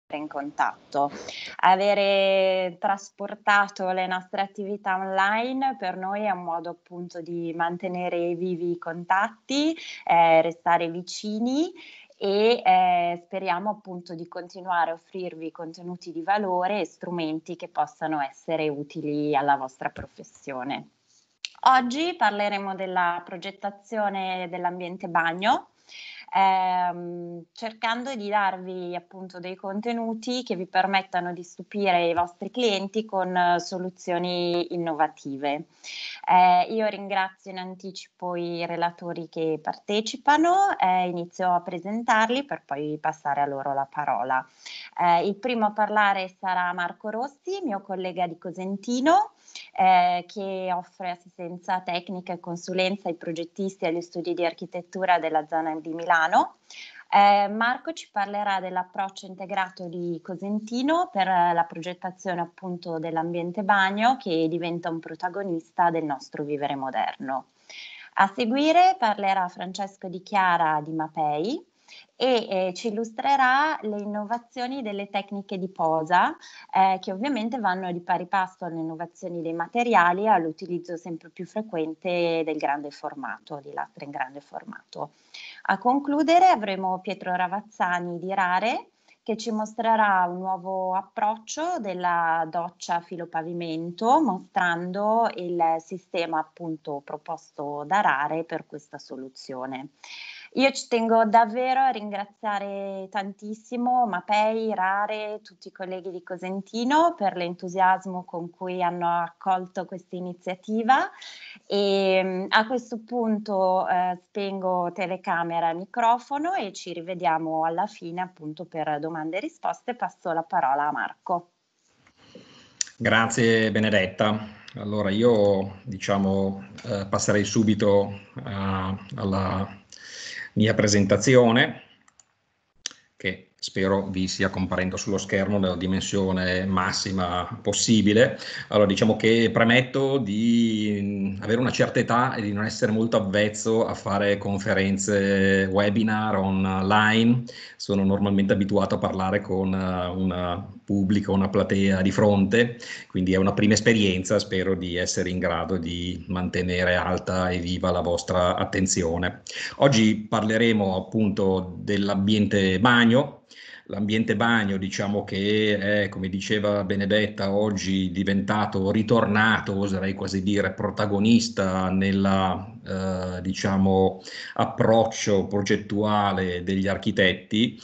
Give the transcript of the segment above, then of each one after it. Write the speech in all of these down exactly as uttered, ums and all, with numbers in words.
in contatto. Avere trasportato le nostre attività online per noi è un modo appunto di mantenere vivi i contatti, ehm, restare vicini e, ehm, speriamo appunto di continuare a offrirvi contenuti di valore e strumenti che possano essere utili alla vostra professione. Oggi parleremo della progettazione dell'ambiente bagno, ehm, cercando di darvi appunto dei contenuti che vi permettano di stupire i vostri clienti con soluzioni innovative. Eh, io ringrazio in anticipo i relatori che partecipano e inizio a presentarli per poi passare a loro la parola. Eh, il primo a parlare sarà Marco Rossi, mio collega di Cosentino, eh, che offre assistenza tecnica e consulenza ai progettisti e agli studi di architettura della zona di Milano. Eh, Marco ci parlerà dell'approccio integrato di Cosentino per la progettazione appunto dell'ambiente bagno che diventa un protagonista del nostro vivere moderno. A seguire parlerà Francesco Di Chiara di Mapei e eh, ci illustrerà le innovazioni delle tecniche di posa eh, che ovviamente vanno di pari passo alle innovazioni dei materiali e all'utilizzo sempre più frequente del grande formato, di lastre in grande formato. A concludere avremo Pietro Ravazzani di Rare che ci mostrerà un nuovo approccio della doccia a filo pavimento, mostrando il sistema appunto proposto da Rare per questa soluzione. Io ci tengo davvero a ringraziare tantissimo Mapei, Rare, tutti i colleghi di Cosentino per l'entusiasmo con cui hanno accolto questa iniziativa e a questo punto eh, spengo telecamera e microfono e ci rivediamo alla fine appunto per domande e risposte. Passo la parola a Marco. Grazie Benedetta. Allora io diciamo eh, passerei subito a, alla mia presentazione che spero vi sia comparendo sullo schermo nella dimensione massima possibile. Allora diciamo che premetto di avere una certa età e di non essere molto avvezzo a fare conferenze webinar online. Sono normalmente abituato a parlare con un pubblico, una platea di fronte, quindi è una prima esperienza, spero di essere in grado di mantenere alta e viva la vostra attenzione. Oggi parleremo appunto dell'ambiente bagno. L'ambiente bagno diciamo che è, come diceva Benedetta, oggi diventato, ritornato, oserei quasi dire, protagonista nella eh, diciamo approccio progettuale degli architetti,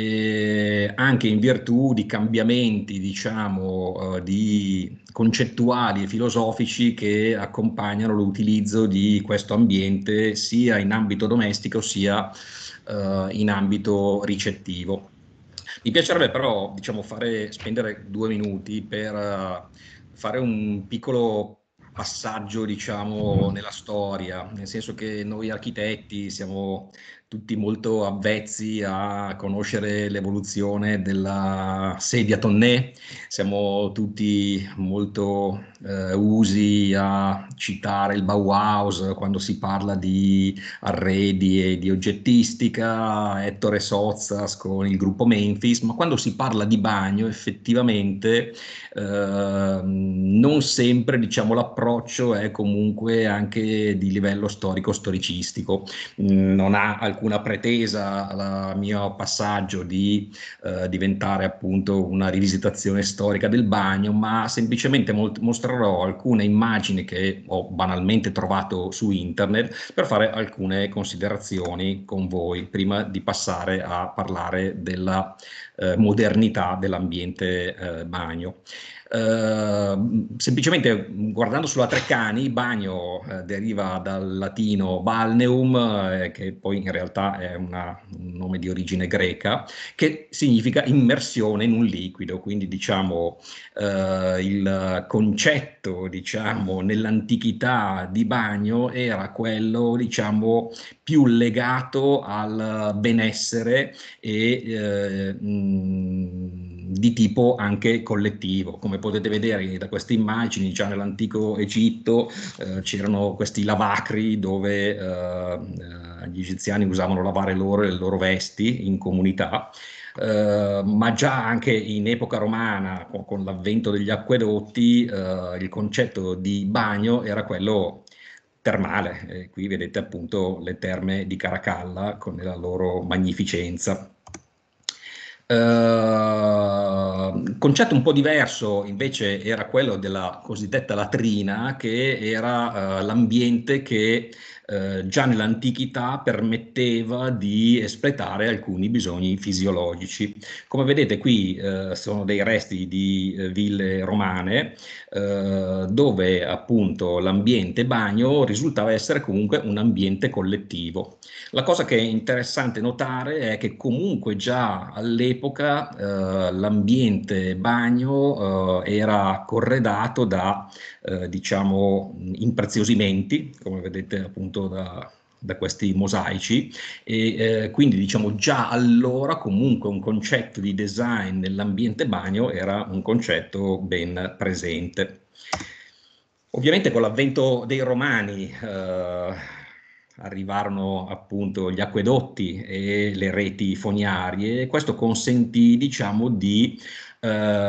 eh, anche in virtù di cambiamenti diciamo eh, di concettuali e filosofici che accompagnano l'utilizzo di questo ambiente sia in ambito domestico sia eh, in ambito ricettivo. Mi piacerebbe però diciamo, fare, spendere due minuti per uh, fare un piccolo passaggio diciamo, nella storia, nel senso che noi architetti siamo tutti molto avvezzi a conoscere l'evoluzione della sedia tonnè, siamo tutti molto eh, usi a citare il Bauhaus quando si parla di arredi e di oggettistica, Ettore Sozzas con il gruppo Memphis, ma quando si parla di bagno effettivamente eh, non sempre diciamo, l'approccio è comunque anche di livello storico-storicistico. Non ha alcuna pretesa al mio passaggio di eh, diventare appunto una rivisitazione storica del bagno, ma semplicemente mostrerò alcune immagini che ho banalmente trovato su internet per fare alcune considerazioni con voi prima di passare a parlare della eh, modernità dell'ambiente eh, bagno. Uh, semplicemente guardando sulla Treccani, bagno eh, deriva dal latino balneum, eh, che poi in realtà è una, un nome di origine greca, che significa immersione in un liquido, quindi diciamo eh, il concetto diciamo nell'antichità di bagno era quello diciamo più legato al benessere e eh, mh, di tipo anche collettivo. Come potete vedere da queste immagini, già nell'antico Egitto eh, c'erano questi lavacri dove eh, gli egiziani usavano lavare loro le loro vesti in comunità. Uh, ma già anche in epoca romana, con, con l'avvento degli acquedotti, uh, il concetto di bagno era quello termale. E qui vedete appunto le terme di Caracalla con la loro magnificenza. Uh, concetto un po' diverso invece era quello della cosiddetta latrina, che era uh, l'ambiente che Uh, già nell'antichità permetteva di espletare alcuni bisogni fisiologici. Come vedete qui uh, sono dei resti di uh, ville romane uh, dove appunto l'ambiente bagno risultava essere comunque un ambiente collettivo. La cosa che è interessante notare è che comunque già all'epoca uh, l'ambiente bagno uh, era corredato da uh, diciamo impreziosimenti, come vedete appunto Da, da questi mosaici, e eh, quindi diciamo già allora comunque un concetto di design nell'ambiente bagno era un concetto ben presente. Ovviamente con l'avvento dei Romani eh, arrivarono appunto gli acquedotti e le reti fognarie, e questo consentì diciamo di eh,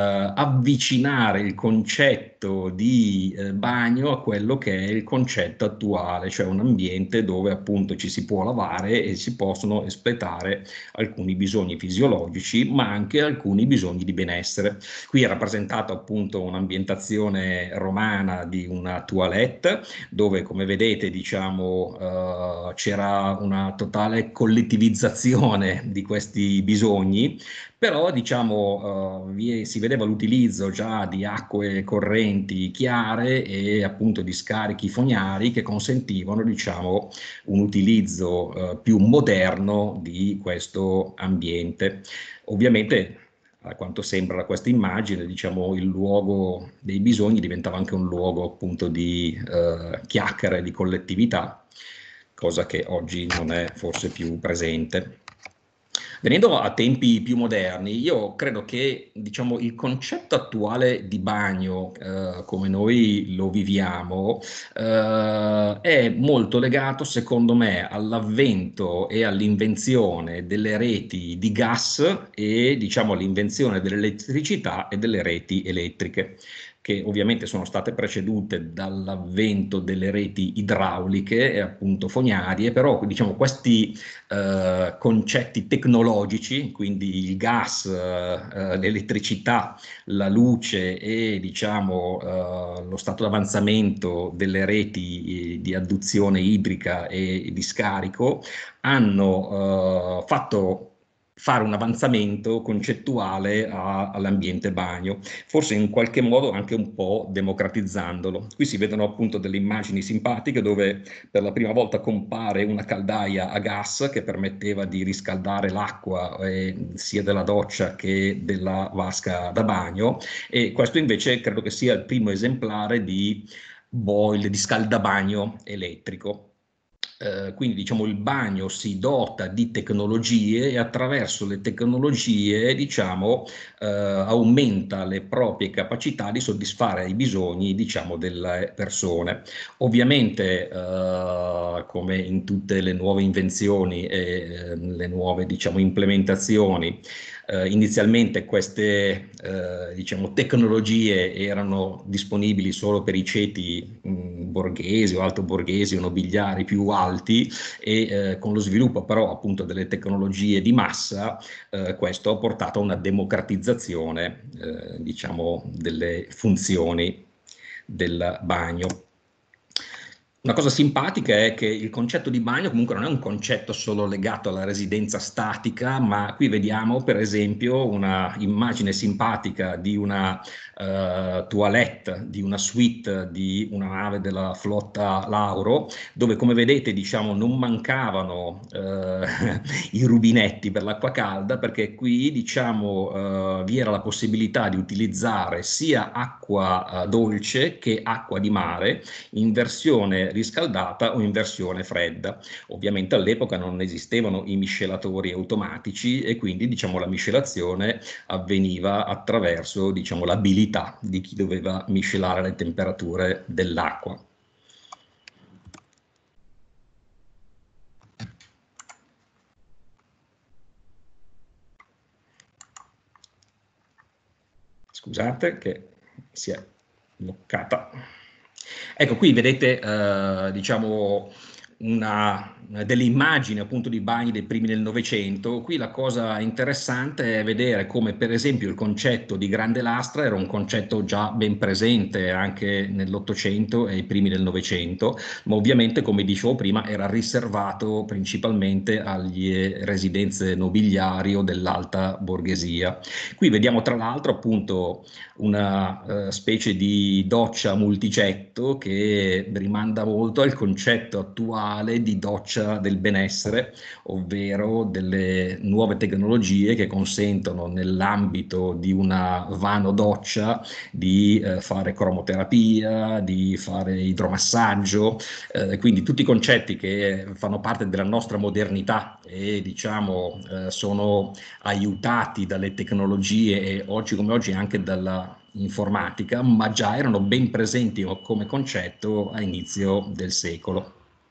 avvicinare il concetto di eh, bagno a quello che è il concetto attuale, cioè un ambiente dove appunto ci si può lavare e si possono espletare alcuni bisogni fisiologici, ma anche alcuni bisogni di benessere. Qui è rappresentato appunto un'ambientazione romana di una toilette, dove come vedete diciamo eh, c'era una totale collettivizzazione di questi bisogni, però diciamo uh, si vedeva l'utilizzo già di acque correnti chiare e appunto di scarichi fognari che consentivano diciamo un utilizzo uh, più moderno di questo ambiente. Ovviamente, a quanto sembra da questa immagine, diciamo il luogo dei bisogni diventava anche un luogo appunto di uh, chiacchiere, di collettività, cosa che oggi non è forse più presente. Venendo a tempi più moderni, io credo che diciamo, il concetto attuale di bagno, eh, come noi lo viviamo, eh, è molto legato, secondo me, all'avvento e all'invenzione delle reti di gas e diciamo, all'invenzione dell'elettricità e delle reti elettriche, che ovviamente sono state precedute dall'avvento delle reti idrauliche e appunto fognarie, però diciamo questi eh, concetti tecnologici, quindi il gas, eh, l'elettricità, la luce e diciamo eh, lo stato d'avanzamento delle reti di adduzione idrica e di scarico, hanno eh, fatto fare un avanzamento concettuale all'ambiente bagno, forse in qualche modo anche un po' democratizzandolo. Qui si vedono appunto delle immagini simpatiche dove per la prima volta compare una caldaia a gas che permetteva di riscaldare l'acqua eh, sia della doccia che della vasca da bagno, e questo invece credo che sia il primo esemplare di boil, di scaldabagno elettrico. Eh, quindi diciamo il bagno si dota di tecnologie e attraverso le tecnologie diciamo eh, aumenta le proprie capacità di soddisfare i bisogni diciamo delle persone. Ovviamente eh, come in tutte le nuove invenzioni e eh, le nuove diciamo implementazioni, Uh, inizialmente queste uh, diciamo, tecnologie erano disponibili solo per i ceti mh, borghesi o alto borghesi o nobiliari più alti, e uh, con lo sviluppo però appunto delle tecnologie di massa uh, questo ha portato a una democratizzazione uh, diciamo, delle funzioni del bagno. Una cosa simpatica è che il concetto di bagno comunque non è un concetto solo legato alla residenza statica, ma qui vediamo per esempio una immagine simpatica di una uh, toilette, di una suite di una nave della flotta Lauro, dove come vedete diciamo non mancavano uh, i rubinetti per l'acqua calda, perché qui diciamo uh, vi era la possibilità di utilizzare sia acqua uh, dolce che acqua di mare in versione riscaldata o in versione fredda. Ovviamente all'epoca non esistevano i miscelatori automatici e quindi diciamo, la miscelazione avveniva attraverso diciamo, l'abilità di chi doveva miscelare le temperature dell'acqua. Scusate che si è bloccata. Ecco, qui vedete eh, diciamo una, delle immagini appunto di bagni dei primi del Novecento. Qui la cosa interessante è vedere come per esempio il concetto di grande lastra era un concetto già ben presente anche nell'Ottocento e ai primi del Novecento, ma ovviamente come dicevo prima era riservato principalmente alle residenze nobiliari o dell'alta borghesia. Qui vediamo tra l'altro appunto una uh, specie di doccia multicetto che rimanda molto al concetto attuale di doccia del benessere, ovvero delle nuove tecnologie che consentono nell'ambito di una vano doccia di eh, fare cromoterapia, di fare idromassaggio, eh, quindi tutti i concetti che fanno parte della nostra modernità e diciamo eh, sono aiutati dalle tecnologie e oggi come oggi anche dalla informatica, ma già erano ben presenti come concetto a inizio del secolo.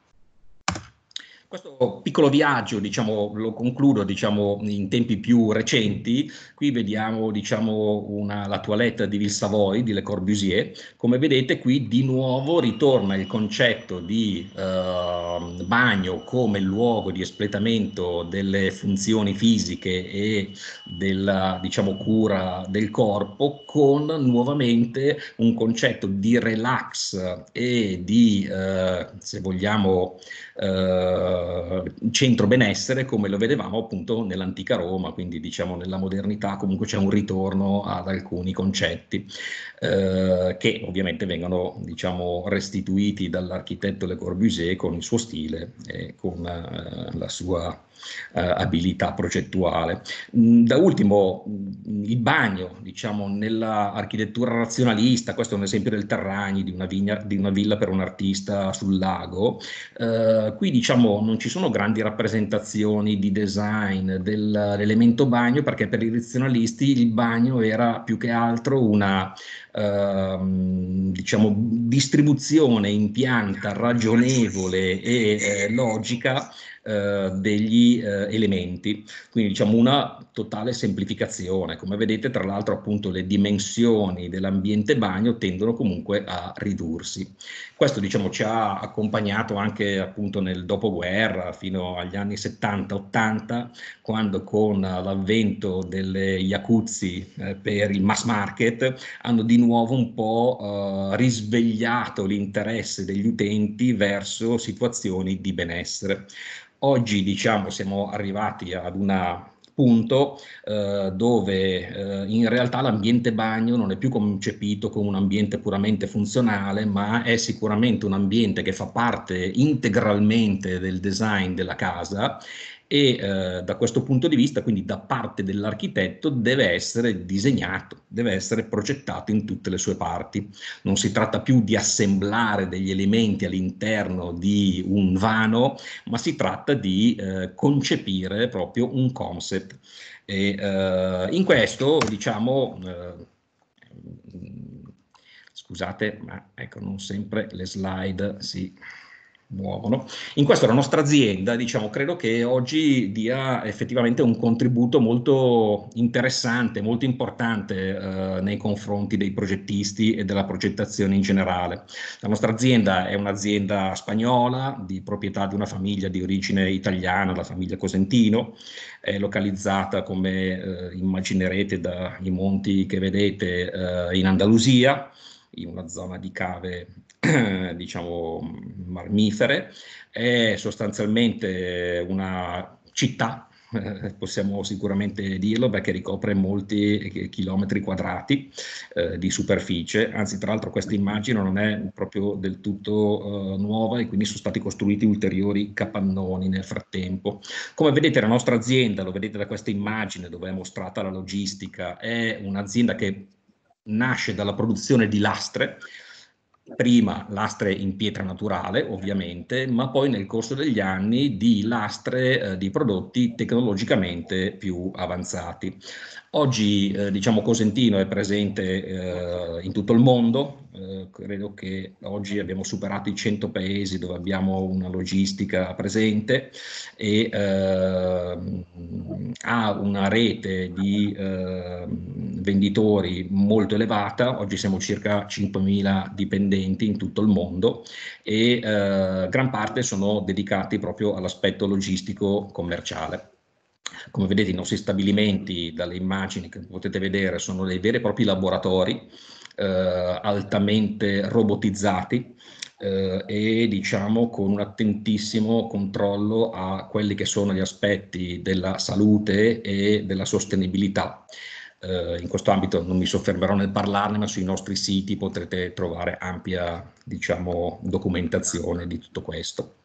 Questo piccolo viaggio, diciamo, lo concludo diciamo, in tempi più recenti. Qui vediamo diciamo, una, la toilette di Ville Savoye di Le Corbusier. Come vedete qui di nuovo ritorna il concetto di eh, bagno come luogo di espletamento delle funzioni fisiche e della diciamo, cura del corpo, con nuovamente un concetto di relax e di, eh, se vogliamo, eh, centro benessere come lo vedevamo appunto nell'antica Roma, quindi diciamo nella modernità comunque c'è un ritorno ad alcuni concetti eh, che ovviamente vengono diciamo restituiti dall'architetto Le Corbusier con il suo stile e con eh, la sua eh, abilità progettuale. Da ultimo il bagno, diciamo nell'architettura razionalista, questo è un esempio del Terragni, di una, vigna, di una villa per un artista sul lago. Uh, qui diciamo non ci sono grandi rappresentazioni di design dell'elemento bagno, perché per i razionalisti il bagno era più che altro una uh, diciamo distribuzione in pianta ragionevole e eh, logica Uh, degli uh, elementi, quindi diciamo una totale semplificazione. Come vedete tra l'altro appunto le dimensioni dell'ambiente bagno tendono comunque a ridursi. Questo diciamo ci ha accompagnato anche appunto nel dopoguerra fino agli anni settanta ottanta, quando con l'avvento delle jacuzzi eh, per il mass market hanno di nuovo un po' uh, risvegliato l'interesse degli utenti verso situazioni di benessere. Oggi diciamo siamo arrivati ad un punto eh, dove eh, in realtà l'ambiente bagno non è più concepito come un ambiente puramente funzionale, ma è sicuramente un ambiente che fa parte integralmente del design della casa e eh, da questo punto di vista, quindi da parte dell'architetto, deve essere disegnato, deve essere progettato in tutte le sue parti. Non si tratta più di assemblare degli elementi all'interno di un vano, ma si tratta di eh, concepire proprio un concept. E, eh, in questo, diciamo, eh, scusate, ma ecco, non sempre le slide si muovono. In questo la nostra azienda, diciamo, credo che oggi dia effettivamente un contributo molto interessante, molto importante eh, nei confronti dei progettisti e della progettazione in generale. La nostra azienda è un'azienda spagnola di proprietà di una famiglia di origine italiana, la famiglia Cosentino, è localizzata, come eh, immaginerete dai monti che vedete, eh, in Andalusia, in una zona di cave diciamo marmifere. È sostanzialmente una città, eh, possiamo sicuramente dirlo, perché ricopre molti chilometri quadrati eh, di superficie, anzi tra l'altro questa immagine non è proprio del tutto eh, nuova e quindi sono stati costruiti ulteriori capannoni nel frattempo. Come vedete la nostra azienda, lo vedete da questa immagine dove è mostrata la logistica, è un'azienda che nasce dalla produzione di lastre. prima lastre in pietra naturale, ovviamente, ma poi nel corso degli anni di lastre eh, di prodotti tecnologicamente più avanzati. Oggi, eh, diciamo, Cosentino è presente eh, in tutto il mondo, eh, credo che oggi abbiamo superato i cento paesi dove abbiamo una logistica presente e eh, ha una rete di eh, venditori molto elevata. Oggi siamo circa cinquemila dipendenti in tutto il mondo e eh, gran parte sono dedicati proprio all'aspetto logistico commerciale. Come vedete, i nostri stabilimenti, dalle immagini che potete vedere, sono dei veri e propri laboratori eh, altamente robotizzati eh, e diciamo con un attentissimo controllo a quelli che sono gli aspetti della salute e della sostenibilità. Eh, in questo ambito non mi soffermerò nel parlarne, ma sui nostri siti potrete trovare ampia, diciamo, documentazione di tutto questo.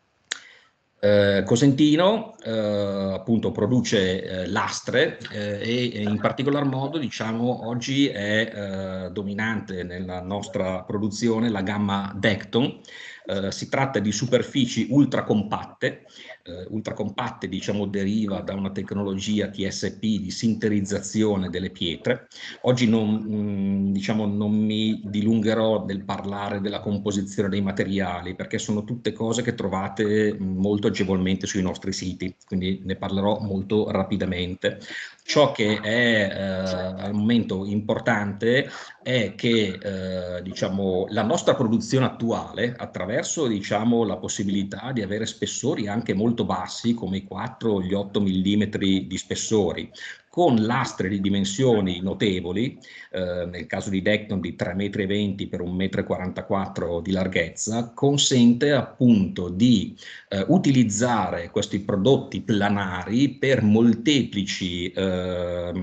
Eh, Cosentino eh, appunto produce eh, lastre eh, e in particolar modo, diciamo, oggi è eh, dominante nella nostra produzione la gamma Decton. Eh, si tratta di superfici ultra compatte. Eh, ultra compatte, diciamo, deriva da una tecnologia T S P di sinterizzazione delle pietre. Oggi non, mh, diciamo, non mi dilungherò nel parlare della composizione dei materiali, perché sono tutte cose che trovate molto agevolmente sui nostri siti, quindi ne parlerò molto rapidamente. Ciò che è eh, al momento importante è che eh, diciamo, la nostra produzione attuale, attraverso, diciamo, la possibilità di avere spessori anche molto bassi, come i quattro o gli otto millimetri di spessori, con lastre di dimensioni notevoli, eh, nel caso di Decton di tre virgola venti metri per un metro e quarantaquattro di larghezza, consente appunto di eh, utilizzare questi prodotti planari per molteplici eh,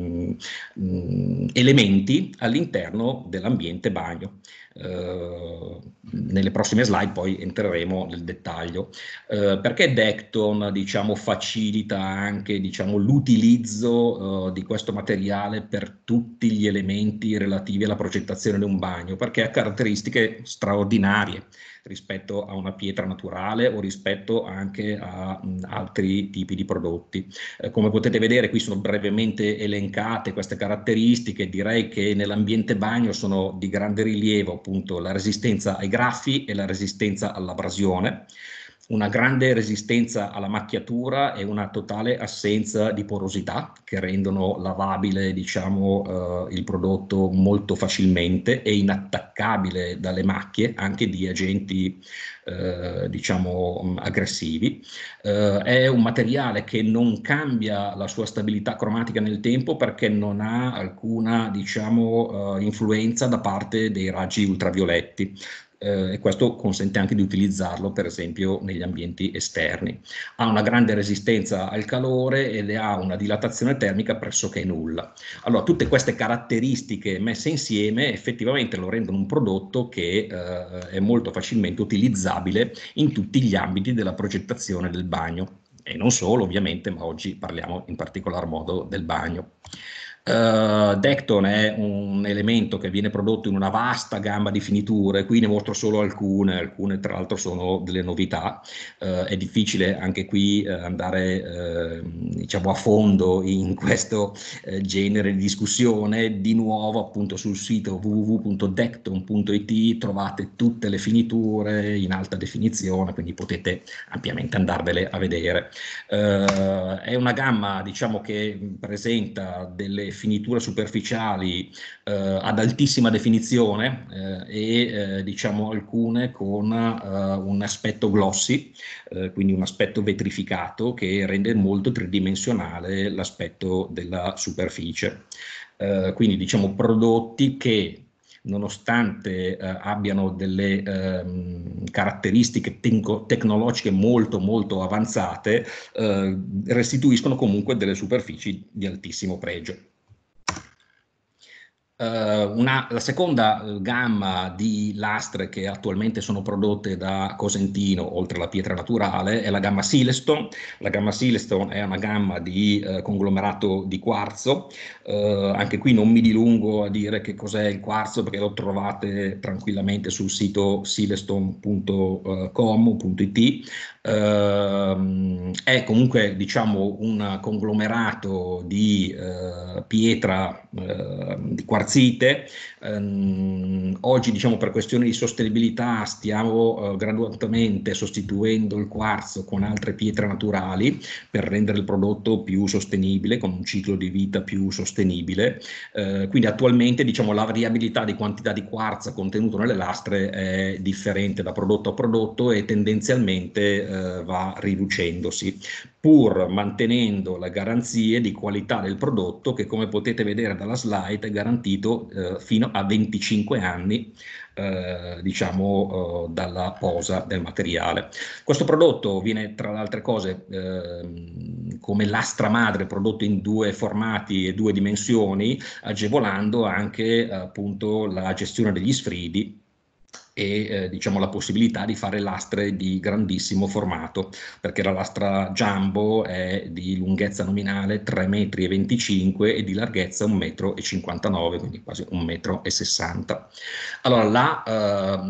mh, elementi all'interno dell'ambiente bagno. Uh, nelle prossime slide poi entreremo nel dettaglio. Uh, perché Decton, diciamo, facilita anche, diciamo, l'utilizzo uh, di questo materiale per tutti gli elementi relativi alla progettazione di un bagno? Perché ha caratteristiche straordinarie rispetto a una pietra naturale o rispetto anche a mh, altri tipi di prodotti. Eh, come potete vedere, qui sono brevemente elencate queste caratteristiche. Direi che nell'ambiente bagno sono di grande rilievo appunto la resistenza ai graffi e la resistenza all'abrasione, una grande resistenza alla macchiatura e una totale assenza di porosità, che rendono lavabile, diciamo, eh, il prodotto molto facilmente e inattaccabile dalle macchie anche di agenti eh, diciamo aggressivi. Eh, è un materiale che non cambia la sua stabilità cromatica nel tempo, perché non ha alcuna, diciamo, eh, influenza da parte dei raggi ultravioletti. Eh, e questo consente anche di utilizzarlo per esempio negli ambienti esterni. Ha una grande resistenza al calore ed ha una dilatazione termica pressoché nulla. Allora, tutte queste caratteristiche messe insieme effettivamente lo rendono un prodotto che eh, è molto facilmente utilizzabile in tutti gli ambiti della progettazione del bagno. E non solo, ovviamente, ma oggi parliamo in particolar modo del bagno. Uh, Decton è un elemento che viene prodotto in una vasta gamma di finiture. Qui ne mostro solo alcune, alcune tra l'altro sono delle novità. Uh, è difficile anche qui uh, andare uh, diciamo a fondo in questo uh, genere di discussione. Di nuovo appunto sul sito w w w punto decton punto i t trovate tutte le finiture in alta definizione, quindi potete ampiamente andarvele a vedere. Uh, è una gamma, diciamo, che presenta delle finiture superficiali eh, ad altissima definizione eh, e eh, diciamo alcune con eh, un aspetto glossy, eh, quindi un aspetto vetrificato che rende molto tridimensionale l'aspetto della superficie. Eh, quindi diciamo prodotti che, nonostante eh, abbiano delle ehm, caratteristiche tecnologiche molto molto avanzate, eh, restituiscono comunque delle superfici di altissimo pregio. Uh, una, la seconda uh, gamma di lastre che attualmente sono prodotte da Cosentino, oltre alla pietra naturale, è la gamma Silestone. La gamma Silestone è una gamma di uh, conglomerato di quarzo. Uh, anche qui non mi dilungo a dire che cos'è il quarzo, perché lo trovate tranquillamente sul sito silestone punto com punto it. Uh, è comunque, diciamo, un conglomerato di uh, pietra uh, di quarzite. Um, oggi, diciamo, per questioni di sostenibilità stiamo uh, gradualmente sostituendo il quarzo con altre pietre naturali per rendere il prodotto più sostenibile, con un ciclo di vita più sostenibile. Uh, quindi attualmente, diciamo, la variabilità di quantità di quarzo contenuto nelle lastre è differente da prodotto a prodotto e tendenzialmente uh, va riducendosi, pur mantenendo le garanzie di qualità del prodotto che, come potete vedere dalla slide, è garantito eh, fino a venticinque anni, eh, diciamo, eh, dalla posa del materiale. Questo prodotto viene, tra le altre cose, eh, come lastra madre, prodotto in due formati e due dimensioni, agevolando anche appunto la gestione degli sfridi e eh, diciamo la possibilità di fare lastre di grandissimo formato, perché la lastra Jumbo è di lunghezza nominale tre virgola venticinque metri e di larghezza un virgola cinquantanove metri, quindi quasi un virgola sessanta metri. Allora, la, uh,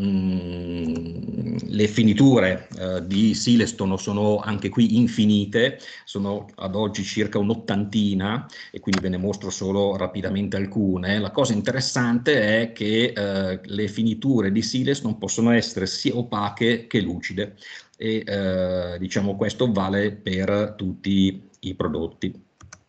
mh, le finiture uh, di Silestone sono anche qui infinite, sono ad oggi circa un'ottantina e quindi ve ne mostro solo rapidamente alcune. La cosa interessante è che uh, le finiture di Silestone non possono essere sia opache che lucide e eh, diciamo questo vale per tutti i prodotti.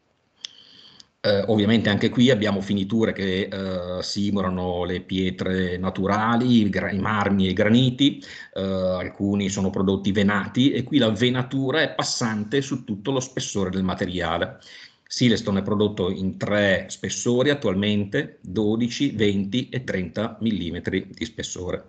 Eh, ovviamente anche qui abbiamo finiture che eh, simulano le pietre naturali, i, i marmi e i graniti, eh, alcuni sono prodotti venati e qui la venatura è passante su tutto lo spessore del materiale. Silestone è prodotto in tre spessori attualmente, dodici, venti e trenta millimetri di spessore.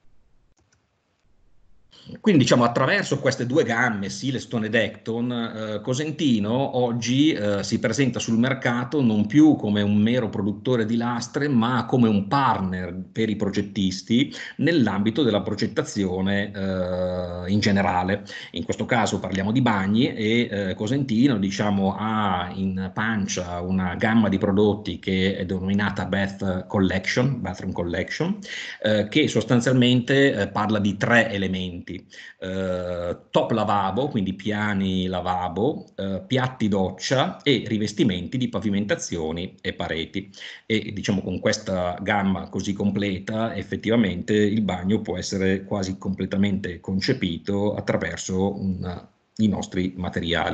Quindi, diciamo, attraverso queste due gamme, Silestone ed Ecton, eh, Cosentino oggi eh, si presenta sul mercato non più come un mero produttore di lastre, ma come un partner per i progettisti nell'ambito della progettazione eh, in generale. In questo caso parliamo di bagni e eh, Cosentino, diciamo, ha in pancia una gamma di prodotti che è denominata Bath Collection, Bathroom Collection, eh, che sostanzialmente eh, parla di tre elementi. Eh, top lavabo, quindi piani lavabo, eh, piatti doccia e rivestimenti di pavimentazioni e pareti. E diciamo con questa gamma così completa effettivamente il bagno può essere quasi completamente concepito attraverso un, i nostri materiali.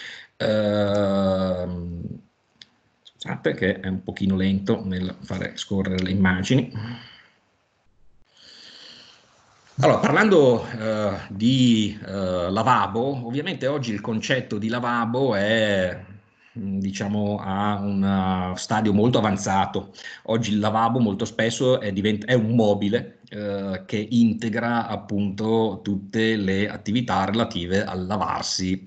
Eh, scusate che è un pochino lento nel fare scorrere le immagini. Allora, parlando eh, di eh, lavabo, ovviamente oggi il concetto di lavabo è, diciamo, a un stadio molto avanzato. Oggi il lavabo molto spesso è, è un mobile eh, che integra appunto tutte le attività relative al lavarsi.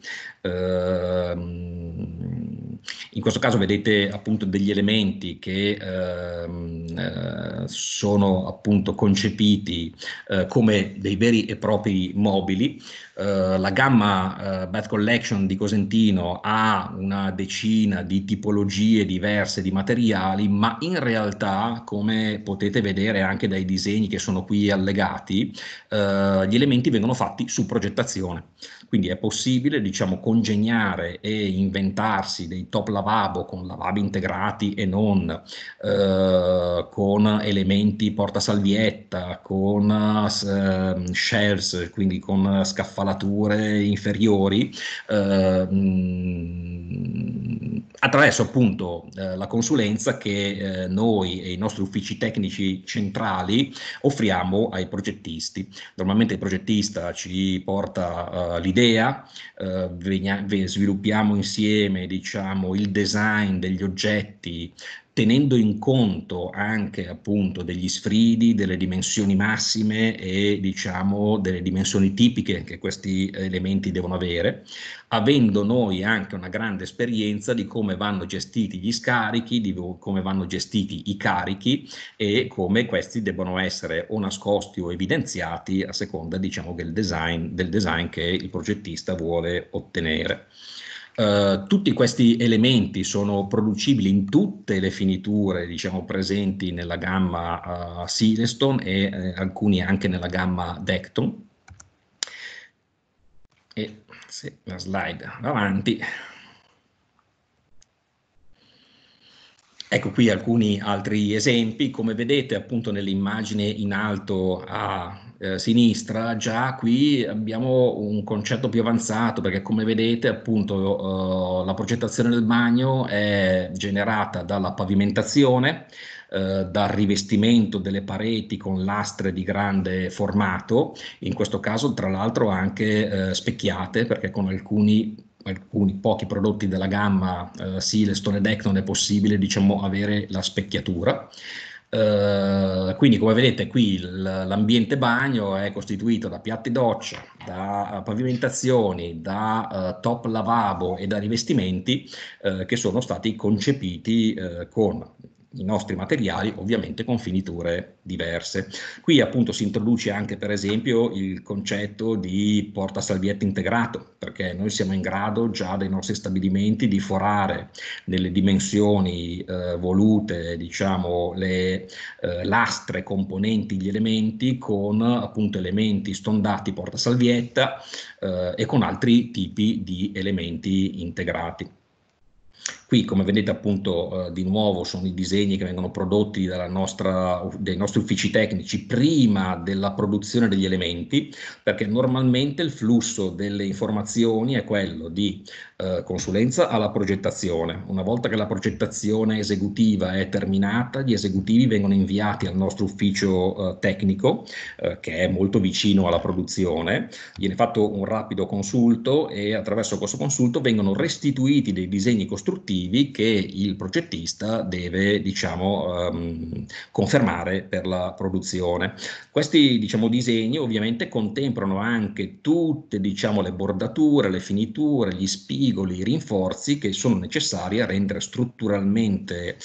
Eh, in questo caso vedete appunto degli elementi che ehm, eh, sono appunto concepiti eh, come dei veri e propri mobili. Uh, la gamma uh, Bath Collection di Cosentino ha una decina di tipologie diverse di materiali, ma in realtà, come potete vedere anche dai disegni che sono qui allegati, uh, gli elementi vengono fatti su progettazione. Quindi è possibile, diciamo, congegnare e inventarsi dei top lavabo con lavabi integrati e non, uh, con elementi portasalvietta, con uh, shelves, quindi con scaffalature inferiori, eh, mh, attraverso appunto eh, la consulenza che eh, noi e i nostri uffici tecnici centrali offriamo ai progettisti. Normalmente il progettista ci porta uh, l'idea, uh, sviluppiamo insieme, diciamo, il design degli oggetti tenendo in conto anche appunto degli sfridi, delle dimensioni massime e diciamo delle dimensioni tipiche che questi elementi devono avere, avendo noi anche una grande esperienza di come vanno gestiti gli scarichi, di come vanno gestiti i carichi e come questi debbano essere o nascosti o evidenziati a seconda, diciamo, del design, del design che il progettista vuole ottenere. Uh, tutti questi elementi sono producibili in tutte le finiture, diciamo, presenti nella gamma uh, Silestone e eh, alcuni anche nella gamma Decton. E se la slide va avanti, ecco qui alcuni altri esempi. Come vedete appunto nell'immagine in alto a eh, sinistra, già qui abbiamo un concetto più avanzato, perché come vedete appunto eh, la progettazione del bagno è generata dalla pavimentazione, eh, dal rivestimento delle pareti con lastre di grande formato, in questo caso tra l'altro anche eh, specchiate, perché con alcuni alcuni pochi prodotti della gamma eh, Silestone e Decton è possibile, diciamo, avere la specchiatura. Uh, quindi come vedete qui l'ambiente bagno è costituito da piatti doccia, da uh, pavimentazioni, da uh, top lavabo e da rivestimenti uh, che sono stati concepiti uh, con i nostri materiali, ovviamente con finiture diverse. Qui appunto si introduce anche per esempio il concetto di portasalviette integrato, perché noi siamo in grado già dai nostri stabilimenti di forare nelle dimensioni eh, volute, diciamo, le eh, lastre componenti gli elementi con appunto elementi stondati portasalvietta eh, e con altri tipi di elementi integrati. Qui come vedete appunto eh, di nuovo sono i disegni che vengono prodotti dalla nostra, dai nostri uffici tecnici prima della produzione degli elementi, perché normalmente il flusso delle informazioni è quello di eh, consulenza alla progettazione. Una volta che la progettazione esecutiva è terminata, gli esecutivi vengono inviati al nostro ufficio eh, tecnico eh, che è molto vicino alla produzione, viene fatto un rapido consulto e attraverso questo consulto vengono restituiti dei disegni costruttivi che il progettista deve, diciamo, um, confermare per la produzione. Questi, diciamo, disegni ovviamente contemplano anche tutte, diciamo, le bordature, le finiture, gli spigoli, i rinforzi che sono necessari a rendere strutturalmente,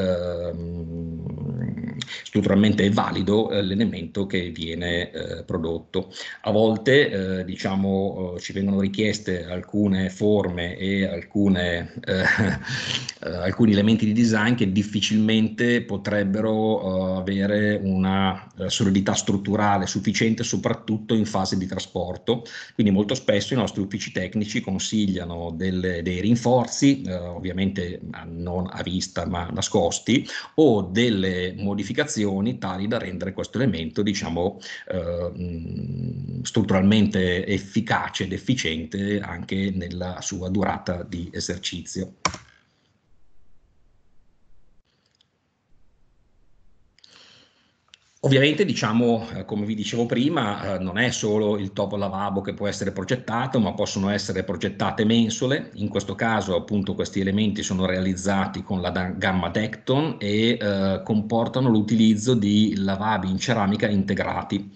ehm, strutturalmente valido eh, l'elemento che viene eh, prodotto. A volte, eh, diciamo, ci vengono richieste alcune forme e alcune eh, Uh, alcuni elementi di design che difficilmente potrebbero uh, avere una uh, solidità strutturale sufficiente, soprattutto in fase di trasporto. Quindi molto spesso i nostri uffici tecnici consigliano delle, dei rinforzi, uh, ovviamente non a vista ma nascosti, o delle modificazioni tali da rendere questo elemento, diciamo, uh, strutturalmente efficace ed efficiente anche nella sua durata di esercizio. Ovviamente, diciamo, eh, come vi dicevo prima, eh, non è solo il topo lavabo che può essere progettato, ma possono essere progettate mensole. In questo caso, appunto, questi elementi sono realizzati con la gamma Decton e eh, comportano l'utilizzo di lavabi in ceramica integrati.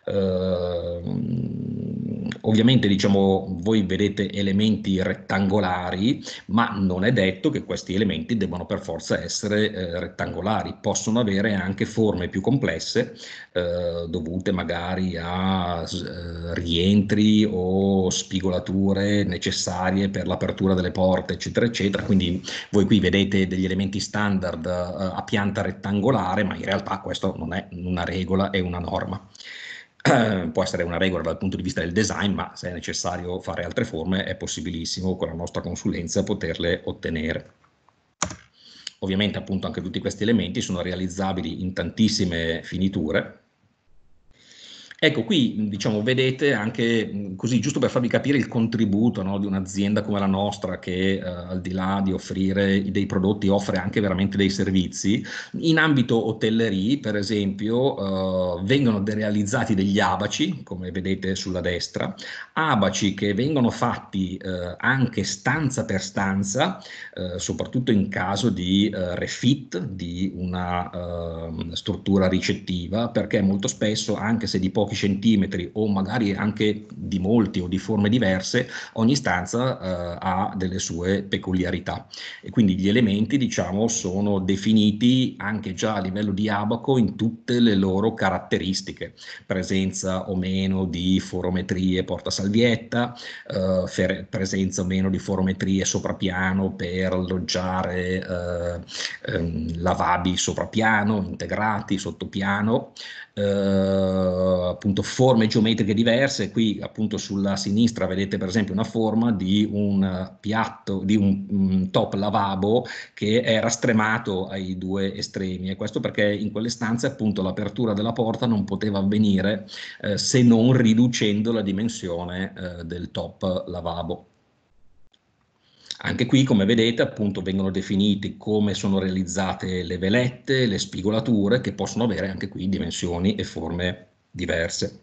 Uh, ovviamente, diciamo, voi vedete elementi rettangolari, ma non è detto che questi elementi debbano per forza essere eh, rettangolari, possono avere anche forme più complesse eh, dovute magari a eh, rientri o spigolature necessarie per l'apertura delle porte, eccetera, eccetera. Quindi voi qui vedete degli elementi standard eh, a pianta rettangolare, ma in realtà questo non è una regola, è una norma. Può essere una regola dal punto di vista del design, ma se è necessario fare altre forme è possibilissimo con la nostra consulenza poterle ottenere. Ovviamente appunto anche tutti questi elementi sono realizzabili in tantissime finiture Ecco, qui diciamo, vedete anche così, giusto per farvi capire il contributo, no, di un'azienda come la nostra che eh, al di là di offrire dei prodotti offre anche veramente dei servizi. In ambito hotellerie, per esempio, eh, vengono realizzati degli abaci, come vedete sulla destra, abaci che vengono fatti eh, anche stanza per stanza, eh, soprattutto in caso di eh, refit di una eh, struttura ricettiva, perché molto spesso, anche se di pochi centimetri o magari anche di molti o di forme diverse, ogni stanza eh, ha delle sue peculiarità e quindi gli elementi, diciamo, sono definiti anche già a livello di abaco in tutte le loro caratteristiche, presenza o meno di forometrie portasalvietta, eh, presenza o meno di forometrie soprapiano per alloggiare eh, ehm, lavabili soprapiano, integrati sottopiano, eh, appunto forme geometriche diverse. Qui appunto sulla sinistra vedete per esempio una forma di un piatto, di un, un top lavabo che era stremato ai due estremi, e questo perché in quelle stanze appunto l'apertura della porta non poteva avvenire eh, se non riducendo la dimensione eh, del top lavabo. Anche qui, come vedete, appunto vengono definiti come sono realizzate le velette, le spigolature, che possono avere anche qui dimensioni e forme diverse.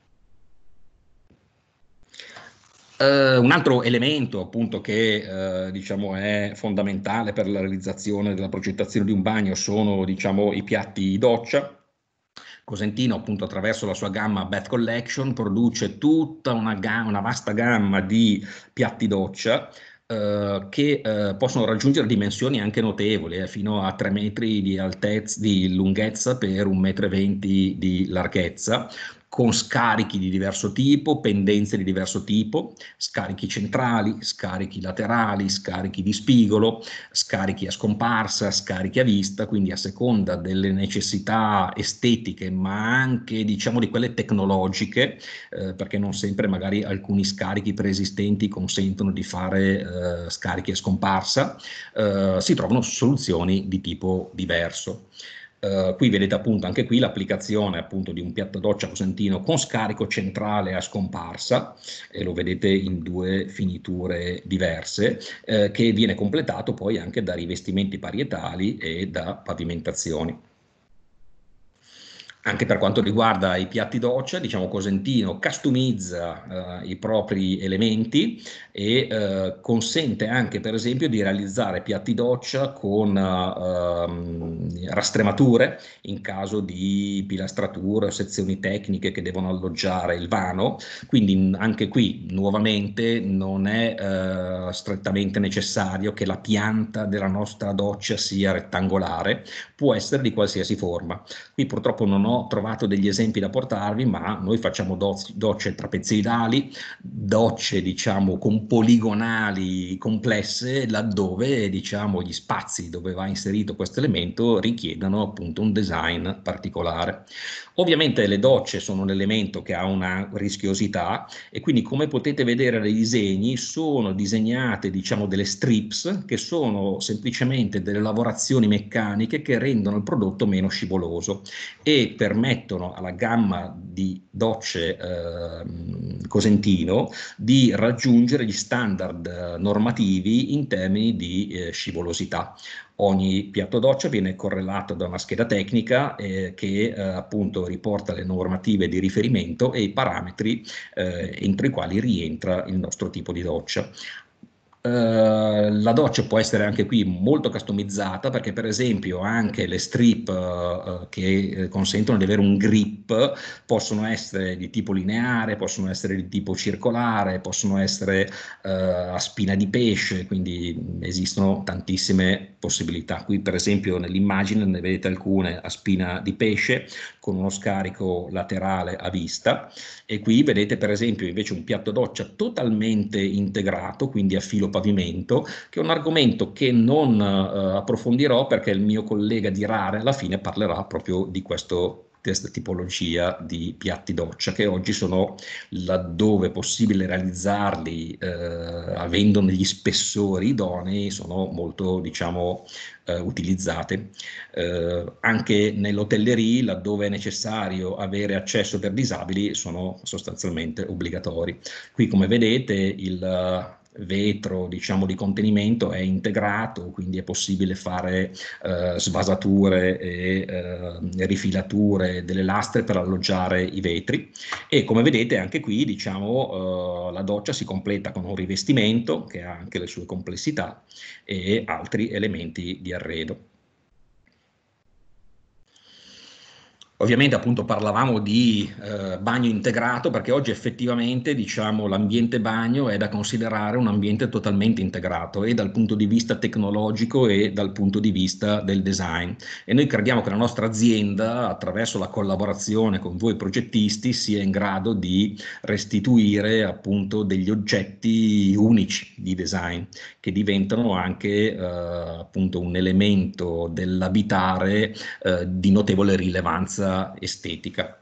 Uh, un altro elemento appunto che uh, diciamo è fondamentale per la realizzazione della progettazione di un bagno sono, diciamo, i piatti doccia. Cosentino appunto attraverso la sua gamma Bath Collection produce tutta una, una vasta gamma di piatti doccia eh, che eh, possono raggiungere dimensioni anche notevoli, eh, fino a tre metri di altezza, di lunghezza per un metro e venti di larghezza, con scarichi di diverso tipo, pendenze di diverso tipo, scarichi centrali, scarichi laterali, scarichi di spigolo, scarichi a scomparsa, scarichi a vista, quindi a seconda delle necessità estetiche, ma anche diciamo di quelle tecnologiche, eh, perché non sempre magari alcuni scarichi preesistenti consentono di fare eh, scarichi a scomparsa, eh, si trovano soluzioni di tipo diverso. Uh, qui vedete appunto anche qui l'applicazione appunto di un piatto doccia cosentino con scarico centrale a scomparsa, e lo vedete in due finiture diverse, eh, che viene completato poi anche da rivestimenti parietali e da pavimentazioni. Anche per quanto riguarda i piatti doccia, diciamo Cosentino customizza eh, i propri elementi e eh, consente anche per esempio di realizzare piatti doccia con eh, rastremature in caso di pilastrature o sezioni tecniche che devono alloggiare il vano, quindi anche qui nuovamente non è eh, strettamente necessario che la pianta della nostra doccia sia rettangolare, può essere di qualsiasi forma. Qui purtroppo non ho trovato degli esempi da portarvi, ma noi facciamo docce trapezoidali, docce diciamo con poligonali complesse, laddove diciamo gli spazi dove va inserito questo elemento richiedono appunto un design particolare. Ovviamente le docce sono un elemento che ha una rischiosità e quindi, come potete vedere dai disegni, sono disegnate diciamo delle strips che sono semplicemente delle lavorazioni meccaniche che rendono il prodotto meno scivoloso e permettono alla gamma di docce eh, Cosentino di raggiungere gli standard normativi in termini di eh, scivolosità. Ogni piatto doccia viene correlato da una scheda tecnica eh, che eh, appunto riporta le normative di riferimento e i parametri eh, entro i quali rientra il nostro tipo di doccia. Uh, la doccia può essere anche qui molto customizzata, perché per esempio anche le strip uh, che consentono di avere un grip possono essere di tipo lineare, possono essere di tipo circolare, possono essere uh, a spina di pesce, quindi esistono tantissime possibilità. Qui per esempio nell'immagine ne vedete alcune a spina di pesce con uno scarico laterale a vista, e qui vedete per esempio invece un piatto doccia totalmente integrato, quindi a filo pavimento, che è un argomento che non eh, approfondirò perché il mio collega di Rare alla fine parlerà proprio di questo questa tipologia di piatti doccia, che oggi sono, laddove è possibile realizzarli eh, avendo degli spessori idonei, sono molto, diciamo, eh, utilizzate. Eh, anche nell'hotellerie, laddove è necessario avere accesso per disabili, sono sostanzialmente obbligatori. Qui, come vedete, il vetro, diciamo, di contenimento è integrato, quindi è possibile fare eh, svasature e eh, rifilature delle lastre per alloggiare i vetri, e come vedete anche qui, diciamo, eh, la doccia si completa con un rivestimento che ha anche le sue complessità e altri elementi di arredo. Ovviamente, appunto, parlavamo di eh, bagno integrato, perché oggi effettivamente, diciamo, l'ambiente bagno è da considerare un ambiente totalmente integrato, e dal punto di vista tecnologico e dal punto di vista del design. E noi crediamo che la nostra azienda, attraverso la collaborazione con voi progettisti, sia in grado di restituire, appunto, degli oggetti unici di design, che diventano anche eh, appunto un elemento dell'abitare eh, di notevole rilevanza estetica.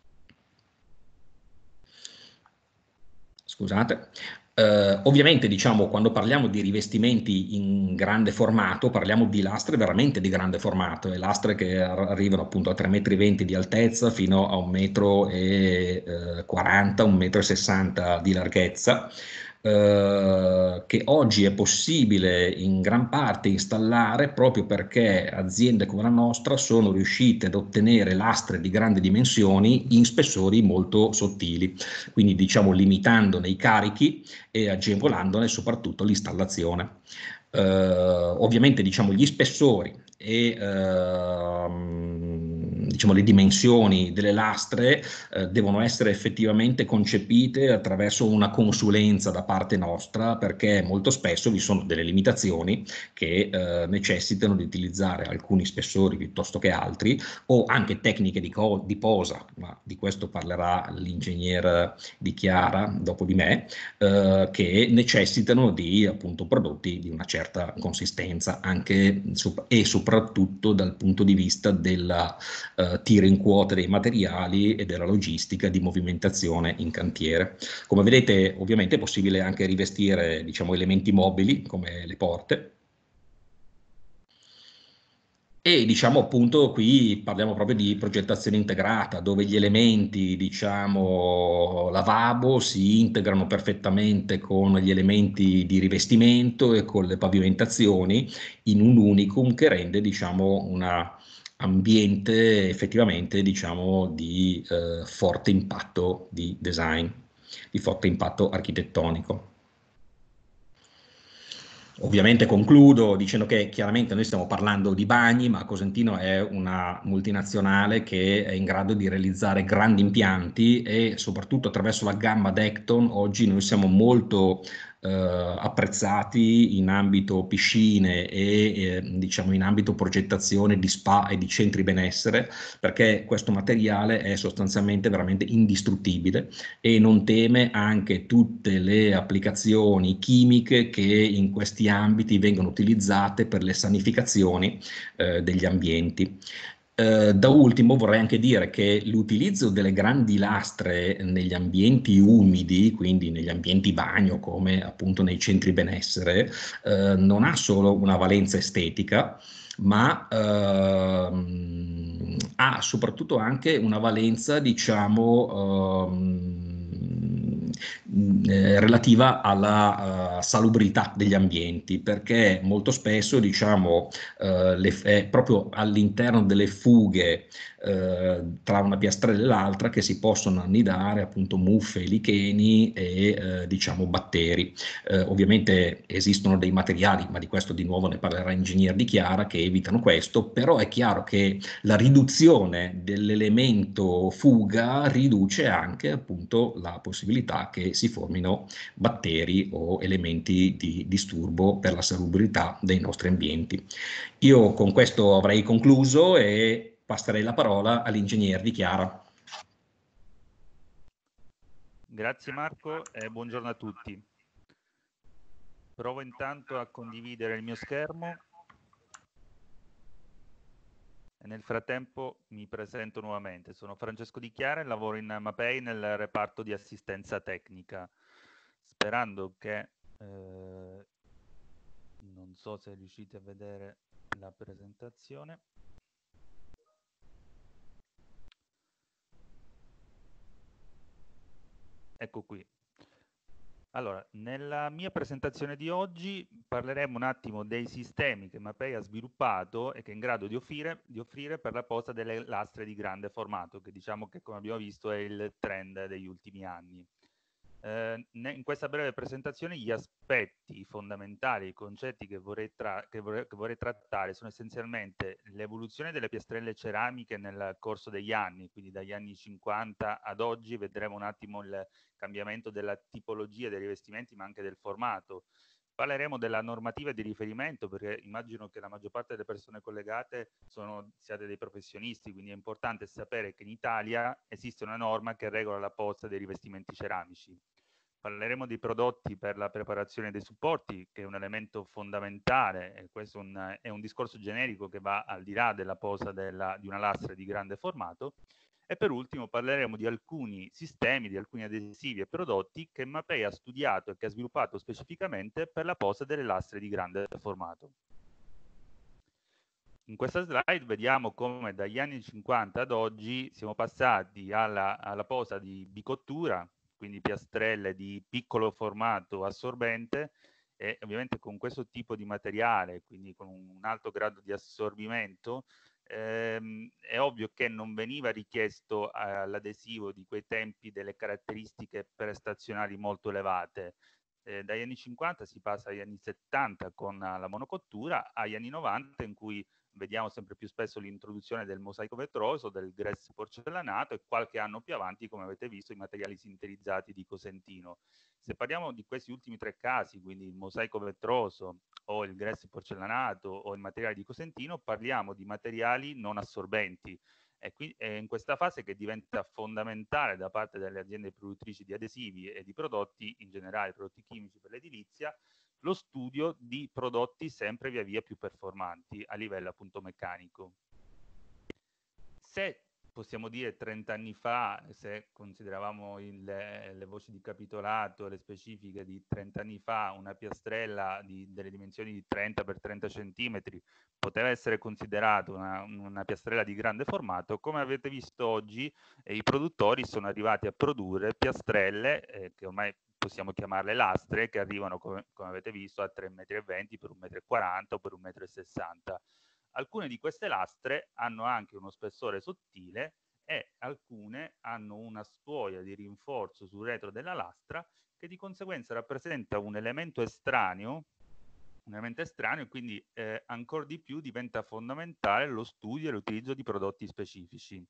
Scusate. Eh, ovviamente, diciamo, quando parliamo di rivestimenti in grande formato, parliamo di lastre veramente di grande formato, e lastre che arrivano appunto a tre virgola venti metri di altezza fino a un metro e quaranta, un metro e sessanta di larghezza. Eh, che oggi è possibile in gran parte installare proprio perché aziende come la nostra sono riuscite ad ottenere lastre di grandi dimensioni in spessori molto sottili, quindi, diciamo, limitandone i carichi e agevolandone soprattutto l'installazione. Eh, ovviamente, diciamo, gli spessori e ehm, diciamo, le dimensioni delle lastre eh, devono essere effettivamente concepite attraverso una consulenza da parte nostra, perché molto spesso vi sono delle limitazioni che eh, necessitano di utilizzare alcuni spessori piuttosto che altri, o anche tecniche di, di posa, ma di questo parlerà l'ingegner Di Chiara dopo di me, eh, che necessitano di, appunto, prodotti di una certa consistenza, anche e soprattutto dal punto di vista della eh, tira in quota dei materiali e della logistica di movimentazione in cantiere. Come vedete, ovviamente è possibile anche rivestire, diciamo, elementi mobili come le porte. E, diciamo, appunto, qui parliamo proprio di progettazione integrata, dove gli elementi, diciamo, lavabo si integrano perfettamente con gli elementi di rivestimento e con le pavimentazioni in un unicum che rende, diciamo, un ambiente effettivamente, diciamo, di eh, forte impatto di design, di forte impatto architettonico. Ovviamente concludo dicendo che chiaramente noi stiamo parlando di bagni, ma Cosentino è una multinazionale che è in grado di realizzare grandi impianti, e soprattutto attraverso la gamma Decton oggi noi siamo molto eh, apprezzati in ambito piscine e eh, diciamo in ambito progettazione di spa e di centri benessere, perché questo materiale è sostanzialmente veramente indistruttibile e non teme anche tutte le applicazioni chimiche che in questi ambiti vengono utilizzate per le sanificazioni eh, degli ambienti. Eh, da ultimo vorrei anche dire che l'utilizzo delle grandi lastre negli ambienti umidi, quindi negli ambienti bagno come appunto nei centri benessere, eh, non ha solo una valenza estetica, ma ehm, ha soprattutto anche una valenza, diciamo, ehm, eh, relativa alla uh, salubrità degli ambienti, perché molto spesso, diciamo, eh, le, è proprio all'interno delle fughe eh, tra una piastrella e l'altra che si possono annidare, appunto, muffe, licheni e eh, diciamo batteri. Eh, ovviamente esistono dei materiali, ma di questo di nuovo ne parlerà ingegner Di Chiara, che evitano questo, però è chiaro che la riduzione dell'elemento fuga riduce anche, appunto, la possibilità che si formino batteri o elementi di disturbo per la salubrità dei nostri ambienti. Io con questo avrei concluso e passerei la parola all'ingegner Di Chiara. Grazie Marco e buongiorno a tutti. Provo intanto a condividere il mio schermo. E nel frattempo mi presento nuovamente. Sono Francesco Di Chiara e lavoro in Mapei nel reparto di assistenza tecnica. Sperando che... Eh, non so se riuscite a vedere la presentazione. Ecco qui. Allora, nella mia presentazione di oggi parleremo un attimo dei sistemi che Mapei ha sviluppato e che è in grado di offrire, di offrire per la posa delle lastre di grande formato, che diciamo che, come abbiamo visto, è il trend degli ultimi anni. Eh, in questa breve presentazione gli aspetti fondamentali, i concetti che vorrei, tra che vorrei, che vorrei trattare sono essenzialmente l'evoluzione delle piastrelle ceramiche nel corso degli anni, quindi dagli anni cinquanta ad oggi vedremo un attimo il cambiamento della tipologia dei rivestimenti ma anche del formato. Parleremo della normativa di riferimento, perché immagino che la maggior parte delle persone collegate sono, siate dei professionisti, quindi è importante sapere che in Italia esiste una norma che regola la posa dei rivestimenti ceramici. Parleremo dei prodotti per la preparazione dei supporti, che è un elemento fondamentale, e questo è un, è un discorso generico che va al di là della posa della, di una lastra di grande formato. E per ultimo parleremo di alcuni sistemi, di alcuni adesivi e prodotti che Mapei ha studiato e che ha sviluppato specificamente per la posa delle lastre di grande formato. In questa slide vediamo come dagli anni cinquanta ad oggi siamo passati alla, alla posa di bicottura, quindi piastrelle di piccolo formato assorbente, e ovviamente con questo tipo di materiale, quindi con un alto grado di assorbimento, ehm, è ovvio che non veniva richiesto all'adesivo di quei tempi delle caratteristiche prestazionali molto elevate. Eh, dagli anni cinquanta si passa agli anni settanta con la monocottura, agli anni novanta in cui vediamo sempre più spesso l'introduzione del mosaico vetroso, del grès porcellanato e qualche anno più avanti, come avete visto, i materiali sintetizzati di Cosentino. Se parliamo di questi ultimi tre casi, quindi il mosaico vetroso o il grès porcellanato o il materiale di Cosentino, parliamo di materiali non assorbenti. E qui è in questa fase che diventa fondamentale da parte delle aziende produttrici di adesivi e di prodotti, in generale prodotti chimici per l'edilizia, lo studio di prodotti sempre via via più performanti a livello appunto meccanico. Se possiamo dire trenta anni fa, se consideravamo il, le voci di capitolato, le specifiche di trenta anni fa, una piastrella di, delle dimensioni di trenta per trenta centimetri poteva essere considerata una, una piastrella di grande formato, come avete visto oggi eh, i produttori sono arrivati a produrre piastrelle eh, che ormai possiamo chiamarle lastre, che arrivano, come, come avete visto, a tre virgola venti metri per un metro e quaranta o per un metro e sessanta. Alcune di queste lastre hanno anche uno spessore sottile e alcune hanno una stuoia di rinforzo sul retro della lastra che di conseguenza rappresenta un elemento estraneo, un elemento estraneo e quindi eh, ancora di più diventa fondamentale lo studio e l'utilizzo di prodotti specifici.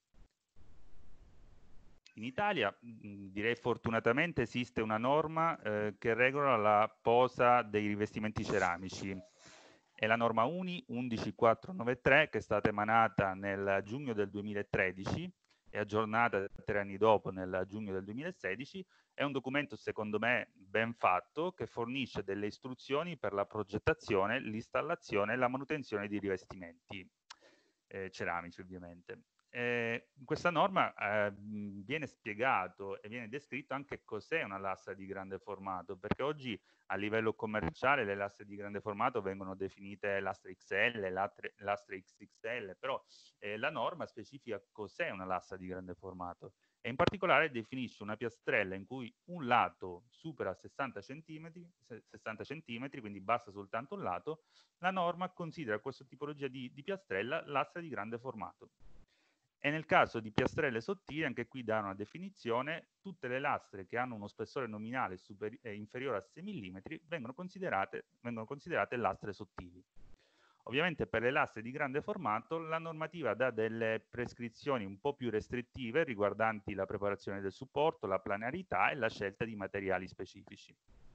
In Italia, mh, direi fortunatamente, esiste una norma eh, che regola la posa dei rivestimenti ceramici. È la norma U N I uno uno quattro nove tre che è stata emanata nel giugno del duemilatredici e aggiornata tre anni dopo nel giugno del duemilasedici. È un documento secondo me ben fatto che fornisce delle istruzioni per la progettazione, l'installazione e la manutenzione di rivestimenti eh, ceramici ovviamente. Eh, in questa norma eh, viene spiegato e viene descritto anche cos'è una lastra di grande formato, perché oggi a livello commerciale le lastre di grande formato vengono definite lastre X L, lastre, lastre X X L, però eh, la norma specifica cos'è una lastra di grande formato e in particolare definisce una piastrella in cui un lato supera sessanta centimetri, sessanta centimetri, quindi basta soltanto un lato. La norma considera questa tipologia di, di piastrella lastra di grande formato. E nel caso di piastrelle sottili, anche qui dà una definizione, tutte le lastre che hanno uno spessore nominale super, eh, inferiore a sei millimetri vengono considerate, vengono considerate lastre sottili. Ovviamente per le lastre di grande formato la normativa dà delle prescrizioni un po' più restrittive riguardanti la preparazione del supporto, la planearità e la scelta di materiali specifici.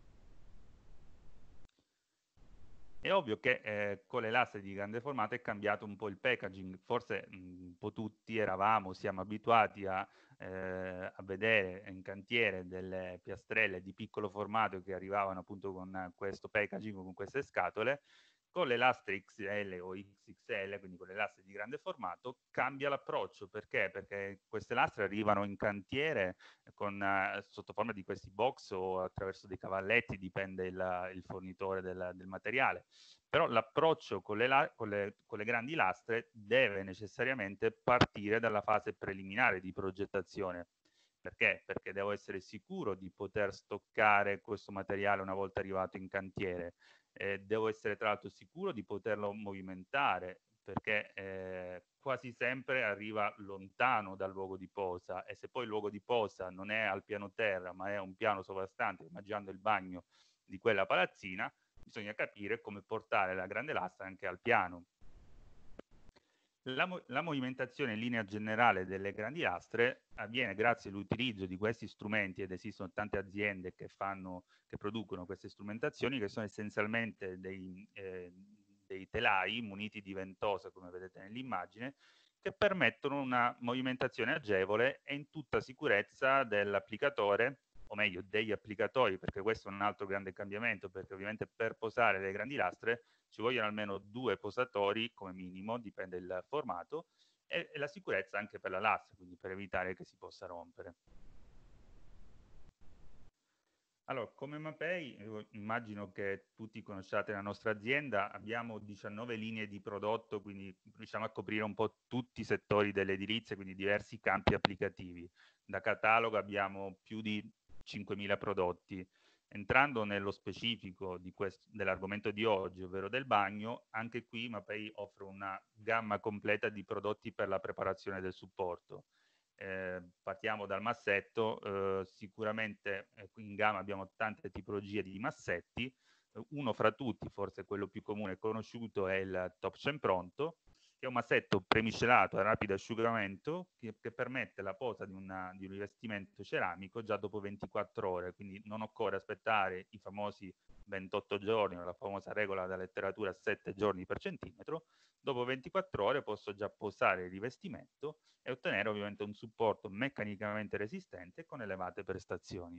È ovvio che eh, con le lastre di grande formato è cambiato un po' il packaging, forse mh, un po' tutti eravamo, siamo abituati a, eh, a vedere in cantiere delle piastrelle di piccolo formato che arrivavano appunto con questo packaging, con queste scatole. con le lastre X L o X X L, quindi con le lastre di grande formato, cambia l'approccio. Perché? Perché queste lastre arrivano in cantiere con, uh, sotto forma di questi box o attraverso dei cavalletti, dipende il, il fornitore del, del materiale. Però l'approccio con le, la con, le, con le grandi lastre deve necessariamente partire dalla fase preliminare di progettazione. Perché? Perché devo essere sicuro di poter stoccare questo materiale una volta arrivato in cantiere. Eh, devo essere tra l'altro sicuro di poterlo movimentare, perché eh, quasi sempre arriva lontano dal luogo di posa, e se poi il luogo di posa non è al piano terra ma è un piano sovrastante, immaginando il bagno di quella palazzina, bisogna capire come portare la grande lastra anche al piano. La, la movimentazione in linea generale delle grandi lastre avviene grazie all'utilizzo di questi strumenti, ed esistono tante aziende che, fanno, che producono queste strumentazioni, che sono essenzialmente dei, eh, dei telai muniti di ventosa, come vedete nell'immagine, che permettono una movimentazione agevole e in tutta sicurezza dell'applicatore, o meglio degli applicatori, perché questo è un altro grande cambiamento, perché ovviamente per posare le grandi lastre ci vogliono almeno due posatori come minimo, dipende dal formato, e, e la sicurezza anche per la lastra, quindi per evitare che si possa rompere. Allora, come Mapei, immagino che tutti conosciate la nostra azienda, abbiamo diciannove linee di prodotto, quindi riusciamo a coprire un po' tutti i settori dell'edilizia, quindi diversi campi applicativi. Da catalogo abbiamo più di cinquemila prodotti. Entrando nello specifico dell'argomento di oggi, ovvero del bagno, anche qui Mapei offre una gamma completa di prodotti per la preparazione del supporto. Eh, partiamo dal massetto, eh, sicuramente eh, in gamma abbiamo tante tipologie di massetti, uno fra tutti, forse quello più comune e conosciuto, è il Top Chain Pronto, che è un massetto premiscelato a rapido asciugamento che, che permette la posa di, una, di un rivestimento ceramico già dopo ventiquattro ore, quindi non occorre aspettare i famosi ventotto giorni, o la famosa regola della letteratura sette giorni per centimetro. Dopo ventiquattro ore posso già posare il rivestimento e ottenere ovviamente un supporto meccanicamente resistente con elevate prestazioni.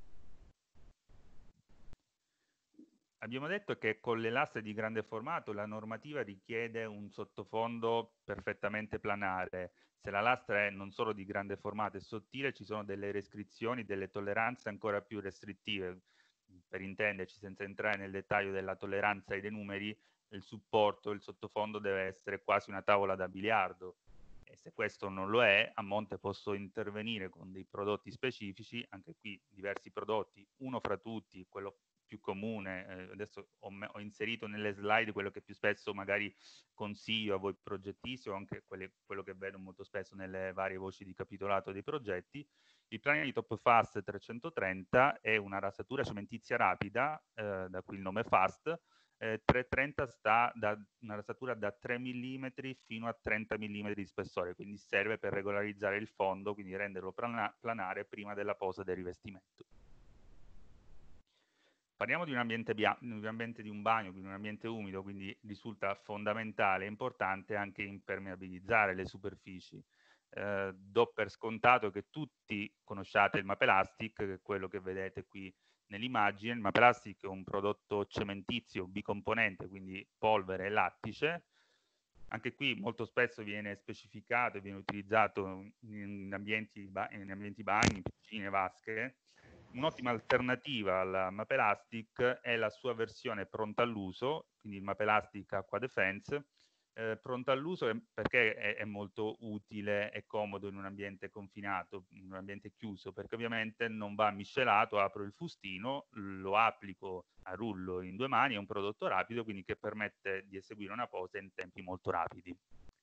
Abbiamo detto che con le lastre di grande formato la normativa richiede un sottofondo perfettamente planare. Se la lastra è non solo di grande formato e sottile, ci sono delle restrizioni, delle tolleranze ancora più restrittive. Per intenderci, senza entrare nel dettaglio della tolleranza e dei numeri, il supporto, il sottofondo deve essere quasi una tavola da biliardo. E se questo non lo è, a monte posso intervenire con dei prodotti specifici, anche qui diversi prodotti, uno fra tutti, quello più comune, eh, adesso ho, ho inserito nelle slide quello che più spesso magari consiglio a voi progettisti, o anche quelle, quello che vedo molto spesso nelle varie voci di capitolato dei progetti. Il Planetop Fast trecentotrenta è una rasatura cementizia rapida, eh, da qui il nome Fast. eh, trecentotrenta sta da una rasatura da tre millimetri fino a trenta millimetri di spessore, quindi serve per regolarizzare il fondo, quindi renderlo plana planare prima della posa del rivestimento. Parliamo di un ambiente, di un ambiente di un bagno, quindi un ambiente umido, quindi risulta fondamentale e importante anche impermeabilizzare le superfici. Eh, do per scontato che tutti conosciate il Mapelastic, che è quello che vedete qui nell'immagine. Il Mapelastic è un prodotto cementizio bicomponente, quindi polvere e lattice. Anche qui molto spesso viene specificato e viene utilizzato in ambienti, in ambienti bagni, piscine, vasche. Un'ottima alternativa al Mapelastic è la sua versione pronta all'uso, quindi il Mapelastic Acqua Defense. Eh, pronta all'uso perché è, è molto utile e comodo in un ambiente confinato, in un ambiente chiuso, perché ovviamente non va miscelato, apro il fustino, lo applico a rullo in due mani, è un prodotto rapido, quindi che permette di eseguire una posa in tempi molto rapidi.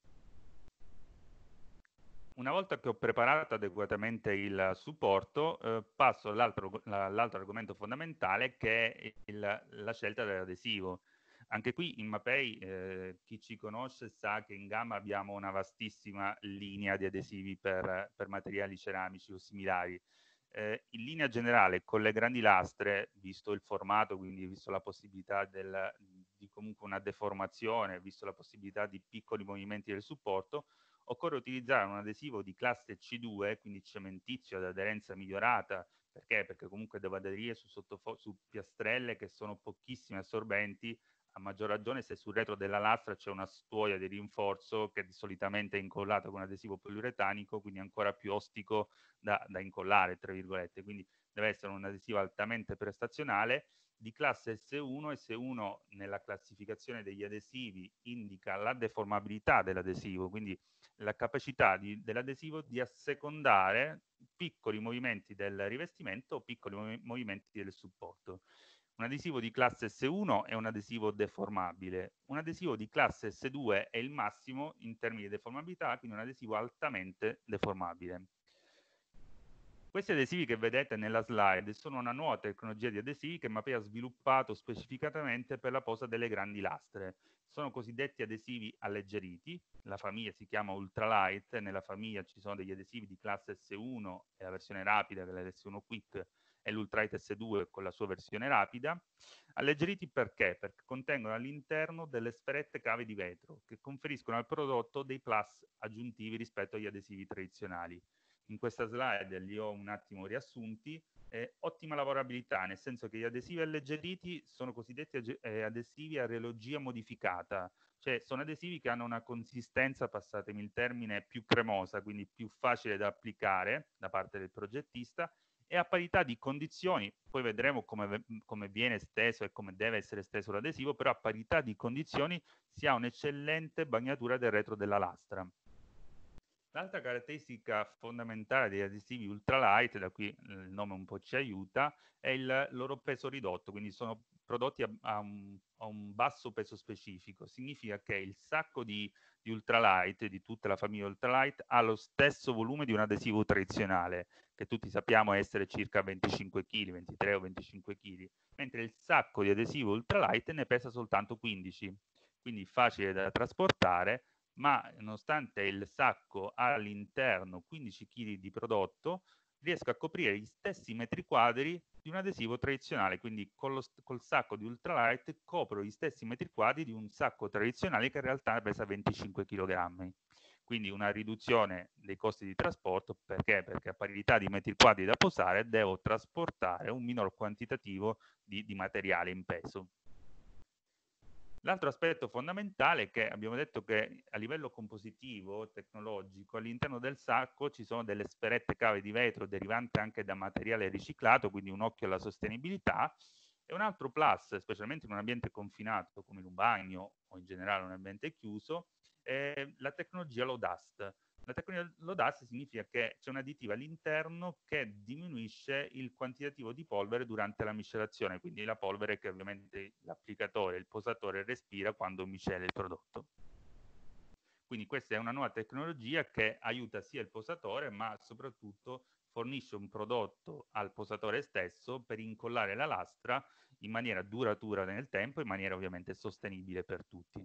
Una volta che ho preparato adeguatamente il supporto, eh, passo all'altro argomento fondamentale, che è il, la scelta dell'adesivo. Anche qui in Mapei, eh, chi ci conosce sa che in gamma abbiamo una vastissima linea di adesivi per, per materiali ceramici o similari. Eh, in linea generale, con le grandi lastre, visto il formato, quindi visto la possibilità del, di comunque una deformazione, visto la possibilità di piccoli movimenti del supporto, occorre utilizzare un adesivo di classe C due, quindi cementizio ad aderenza migliorata. Perché? Perché comunque devo aderire su, su piastrelle che sono pochissime assorbenti a maggior ragione se sul retro della lastra c'è una stuoia di rinforzo che solitamente è incollata con adesivo poliuretanico, quindi ancora più ostico da, da incollare, tra virgolette. Quindi deve essere un adesivo altamente prestazionale di classe S uno. S uno nella classificazione degli adesivi indica la deformabilità dell'adesivo, quindi la capacità dell'adesivo di assecondare piccoli movimenti del rivestimento o piccoli mov movimenti del supporto. Un adesivo di classe S uno è un adesivo deformabile, un adesivo di classe S due è il massimo in termini di deformabilità, quindi un adesivo altamente deformabile. Questi adesivi che vedete nella slide sono una nuova tecnologia di adesivi che Mapei ha sviluppato specificatamente per la posa delle grandi lastre. Sono cosiddetti adesivi alleggeriti, la famiglia si chiama Ultralight, nella famiglia ci sono degli adesivi di classe S uno e la versione rapida che è l'S uno Quick e l'Ultralight S due con la sua versione rapida. Alleggeriti perché? Perché contengono all'interno delle sferette cave di vetro che conferiscono al prodotto dei plus aggiuntivi rispetto agli adesivi tradizionali. In questa slide li ho un attimo riassunti. Eh, ottima lavorabilità, nel senso che gli adesivi alleggeriti sono cosiddetti eh, adesivi a relogia modificata, cioè sono adesivi che hanno una consistenza, passatemi il termine, più cremosa, quindi più facile da applicare da parte del progettista e a parità di condizioni, poi vedremo come, come viene steso e come deve essere steso l'adesivo, però a parità di condizioni si ha un'eccellente bagnatura del retro della lastra. L'altra caratteristica fondamentale degli adesivi ultralight, da qui il nome un po' ci aiuta, è il loro peso ridotto, quindi sono prodotti a, a, un, a un basso peso specifico. Significa che il sacco di, di ultralight, di tutta la famiglia ultralight, ha lo stesso volume di un adesivo tradizionale, che tutti sappiamo essere circa venticinque chili, ventitré o venticinque chili, mentre il sacco di adesivo ultralight ne pesa soltanto quindici, quindi facile da trasportare, ma nonostante il sacco ha all'interno quindici chili di prodotto, riesco a coprire gli stessi metri quadri di un adesivo tradizionale, quindi con lo, col sacco di Ultralight copro gli stessi metri quadri di un sacco tradizionale che in realtà pesa venticinque chilogrammi. Quindi una riduzione dei costi di trasporto, perché? Perché a parità di metri quadri da posare devo trasportare un minor quantitativo di, di materiale in peso. L'altro aspetto fondamentale è che abbiamo detto che a livello compositivo, tecnologico, all'interno del sacco ci sono delle sferette cave di vetro derivanti anche da materiale riciclato, quindi un occhio alla sostenibilità, e un altro plus, specialmente in un ambiente confinato come in un bagno o in generale un ambiente chiuso, è la tecnologia low dust. La tecnologia low dust significa che c'è un additivo all'interno che diminuisce il quantitativo di polvere durante la miscelazione, quindi la polvere che ovviamente l'applicatore, il posatore respira quando miscela il prodotto. Quindi questa è una nuova tecnologia che aiuta sia il posatore, ma soprattutto fornisce un prodotto al posatore stesso per incollare la lastra in maniera duratura nel tempo, in maniera ovviamente sostenibile per tutti.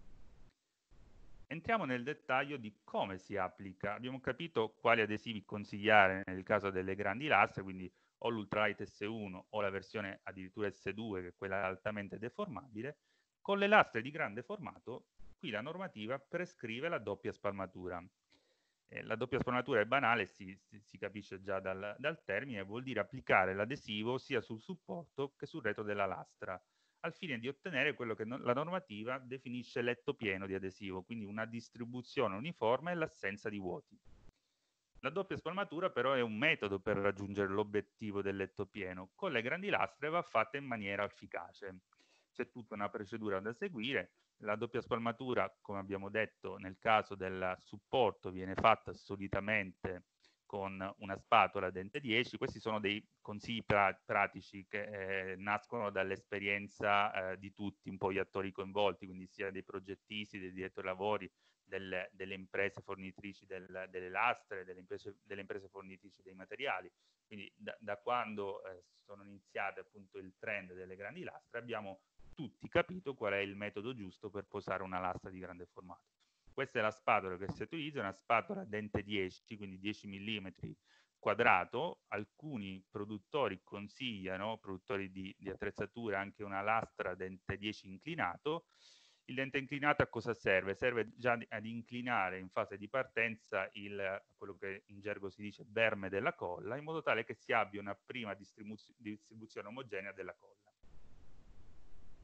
Entriamo nel dettaglio di come si applica. Abbiamo capito quali adesivi consigliare nel caso delle grandi lastre, quindi o l'Ultralight S uno o la versione addirittura S due, che è quella altamente deformabile. Con le lastre di grande formato, qui la normativa prescrive la doppia spalmatura. Eh, la doppia spalmatura è banale, si, si, si capisce già dal, dal termine, vuol dire applicare l'adesivo sia sul supporto che sul retro della lastra, al fine di ottenere quello che no- la normativa definisce letto pieno di adesivo, quindi una distribuzione uniforme e l'assenza di vuoti. La doppia spalmatura però è un metodo per raggiungere l'obiettivo del letto pieno. Con le grandi lastre va fatta in maniera efficace. C'è tutta una procedura da seguire. La doppia spalmatura, come abbiamo detto, nel caso del supporto viene fatta solitamente con una spatola dente dieci. Questi sono dei consigli pra pratici che eh, nascono dall'esperienza eh, di tutti un po' gli attori coinvolti, quindi sia dei progettisti, dei direttori lavori, del, delle imprese fornitrici del, delle lastre, delle imprese, delle imprese fornitrici dei materiali. Quindi da, da quando eh, sono iniziate appunto il trend delle grandi lastre abbiamo tutti capito qual è il metodo giusto per posare una lastra di grande formato. Questa è la spatola che si utilizza, una spatola dente dieci, quindi dieci millimetri quadrato. Alcuni produttori consigliano, produttori di, di attrezzature, anche una lastra dente dieci inclinato. Il dente inclinato a cosa serve? Serve già ad inclinare in fase di partenza il, quello che in gergo si dice berme della colla, in modo tale che si abbia una prima distribu distribuzione omogenea della colla.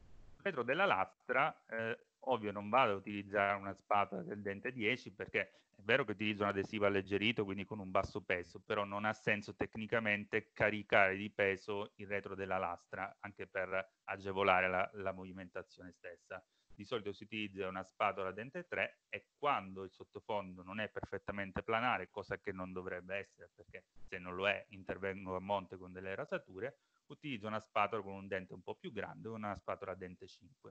retro della lastra, eh, ovvio non vado a utilizzare una spatola del dente dieci, perché è vero che utilizzo un adesivo alleggerito, quindi con un basso peso, però non ha senso tecnicamente caricare di peso il retro della lastra, anche per agevolare la, la movimentazione stessa. Di solito si utilizza una spatola dente tre e quando il sottofondo non è perfettamente planare, cosa che non dovrebbe essere, perché se non lo è intervengo a monte con delle rasature, utilizzo una spatola con un dente un po' più grande, una spatola a dente cinque.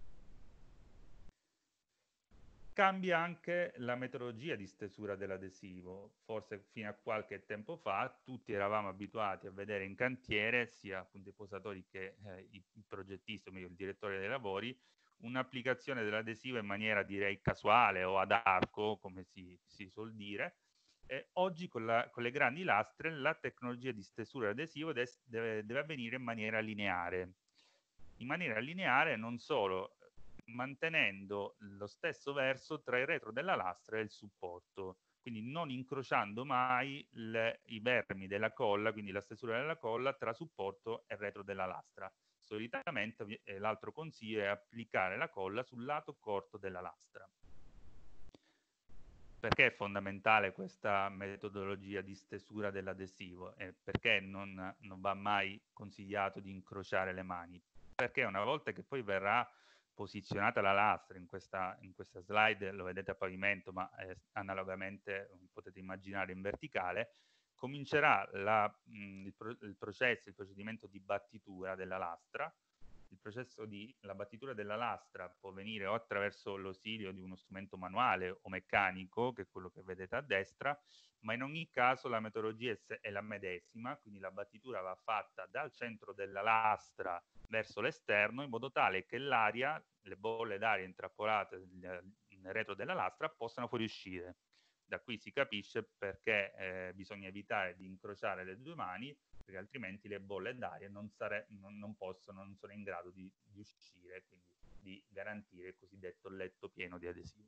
Cambia anche la metodologia di stesura dell'adesivo. Forse fino a qualche tempo fa tutti eravamo abituati a vedere in cantiere, sia appunto i posatori che eh, i, i progettisti, o meglio il direttore dei lavori, un'applicazione dell'adesivo in maniera direi casuale o ad arco, come si, si suol dire. E oggi con, la, con le grandi lastre la tecnologia di stesura dell'adesivo deve, deve, deve avvenire in maniera lineare. In maniera lineare non solo mantenendo lo stesso verso tra il retro della lastra e il supporto, quindi non incrociando mai le, i vermi della colla, quindi la stesura della colla tra supporto e retro della lastra. Solitamente eh, l'altro consiglio è applicare la colla sul lato corto della lastra. Perché è fondamentale questa metodologia di stesura dell'adesivo? E perché non, non va mai consigliato di incrociare le mani? Perché una volta che poi verrà posizionata la lastra, in questa, in questa slide lo vedete a pavimento, ma eh, analogamente potete immaginare in verticale, comincerà la, mh, il, pro, il processo, il procedimento di battitura della lastra. Il processo di la battitura della lastra può avvenire o attraverso l'ausilio di uno strumento manuale o meccanico, che è quello che vedete a destra, ma in ogni caso la metodologia è la medesima, quindi la battitura va fatta dal centro della lastra verso l'esterno, in modo tale che l'aria, le bolle d'aria intrappolate nel retro della lastra possano fuoriuscire. Da qui si capisce perché eh, bisogna evitare di incrociare le due mani, perché altrimenti le bolle d'aria non, non, non possono, non sono in grado di, di uscire, quindi di garantire il cosiddetto letto pieno di adesivo.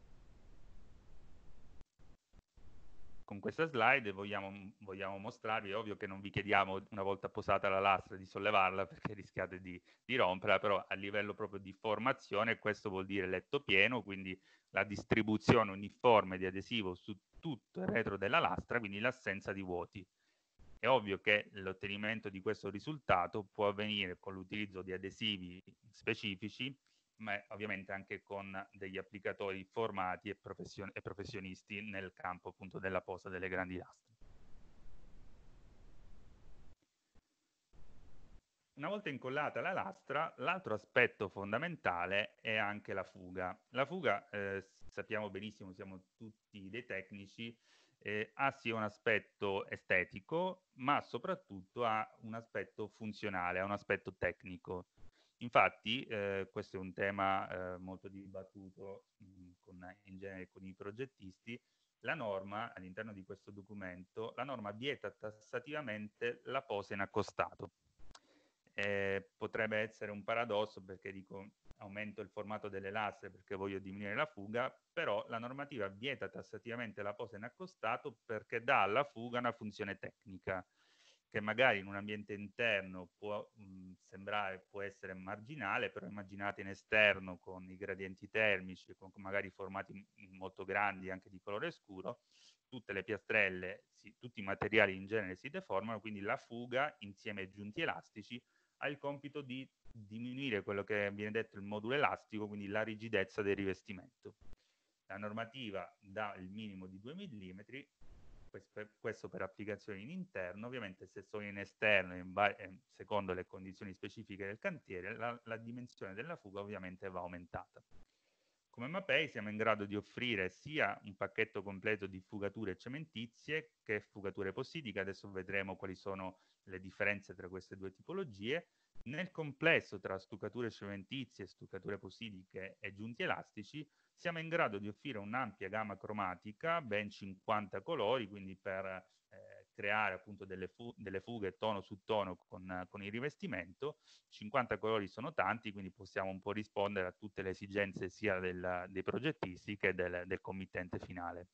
Con questa slide vogliamo, vogliamo mostrarvi, è ovvio che non vi chiediamo una volta posata la lastra di sollevarla perché rischiate di, di romperla, però a livello proprio di formazione questo vuol dire letto pieno, quindi la distribuzione uniforme di adesivo su tutto il retro della lastra, quindi l'assenza di vuoti. È ovvio che l'ottenimento di questo risultato può avvenire con l'utilizzo di adesivi specifici, ma ovviamente anche con degli applicatori formati e, profession e professionisti nel campo appunto della posa delle grandi lastre. Una volta incollata la lastra, l'altro aspetto fondamentale è anche la fuga. La fuga, eh, sappiamo benissimo, siamo tutti dei tecnici, eh, ha sia un aspetto estetico, ma soprattutto ha un aspetto funzionale, ha un aspetto tecnico. Infatti, eh, questo è un tema eh, molto dibattuto mh, con, in genere con i progettisti. La norma, all'interno di questo documento, la norma vieta tassativamente la posa in accostato. Eh, potrebbe essere un paradosso perché dico aumento il formato delle lastre perché voglio diminuire la fuga, però la normativa vieta tassativamente la posa in accostato perché dà alla fuga una funzione tecnica che magari in un ambiente interno può mh, sembrare, può essere marginale, però immaginate in esterno con i gradienti termici, con magari formati molto grandi anche di colore scuro, tutte le piastrelle, sì, tutti i materiali in genere si deformano, quindi la fuga insieme ai giunti elastici ha il compito di diminuire quello che viene detto il modulo elastico, quindi la rigidezza del rivestimento. La normativa dà il minimo di due millimetri, questo per applicazioni in interno. Ovviamente se sono in esterno, in secondo le condizioni specifiche del cantiere, la, la dimensione della fuga ovviamente va aumentata. Come Mapei siamo in grado di offrire sia un pacchetto completo di fugature cementizie che fugature possidiche. Adesso vedremo quali sono le differenze tra queste due tipologie. Nel complesso tra stuccature cementizie, stuccature possidiche e giunti elastici siamo in grado di offrire un'ampia gamma cromatica, ben cinquanta colori, quindi per eh, creare appunto delle, fu delle fughe tono su tono con, con il rivestimento. cinquanta colori sono tanti, quindi possiamo un po' rispondere a tutte le esigenze sia del, dei progettisti che del, del committente finale.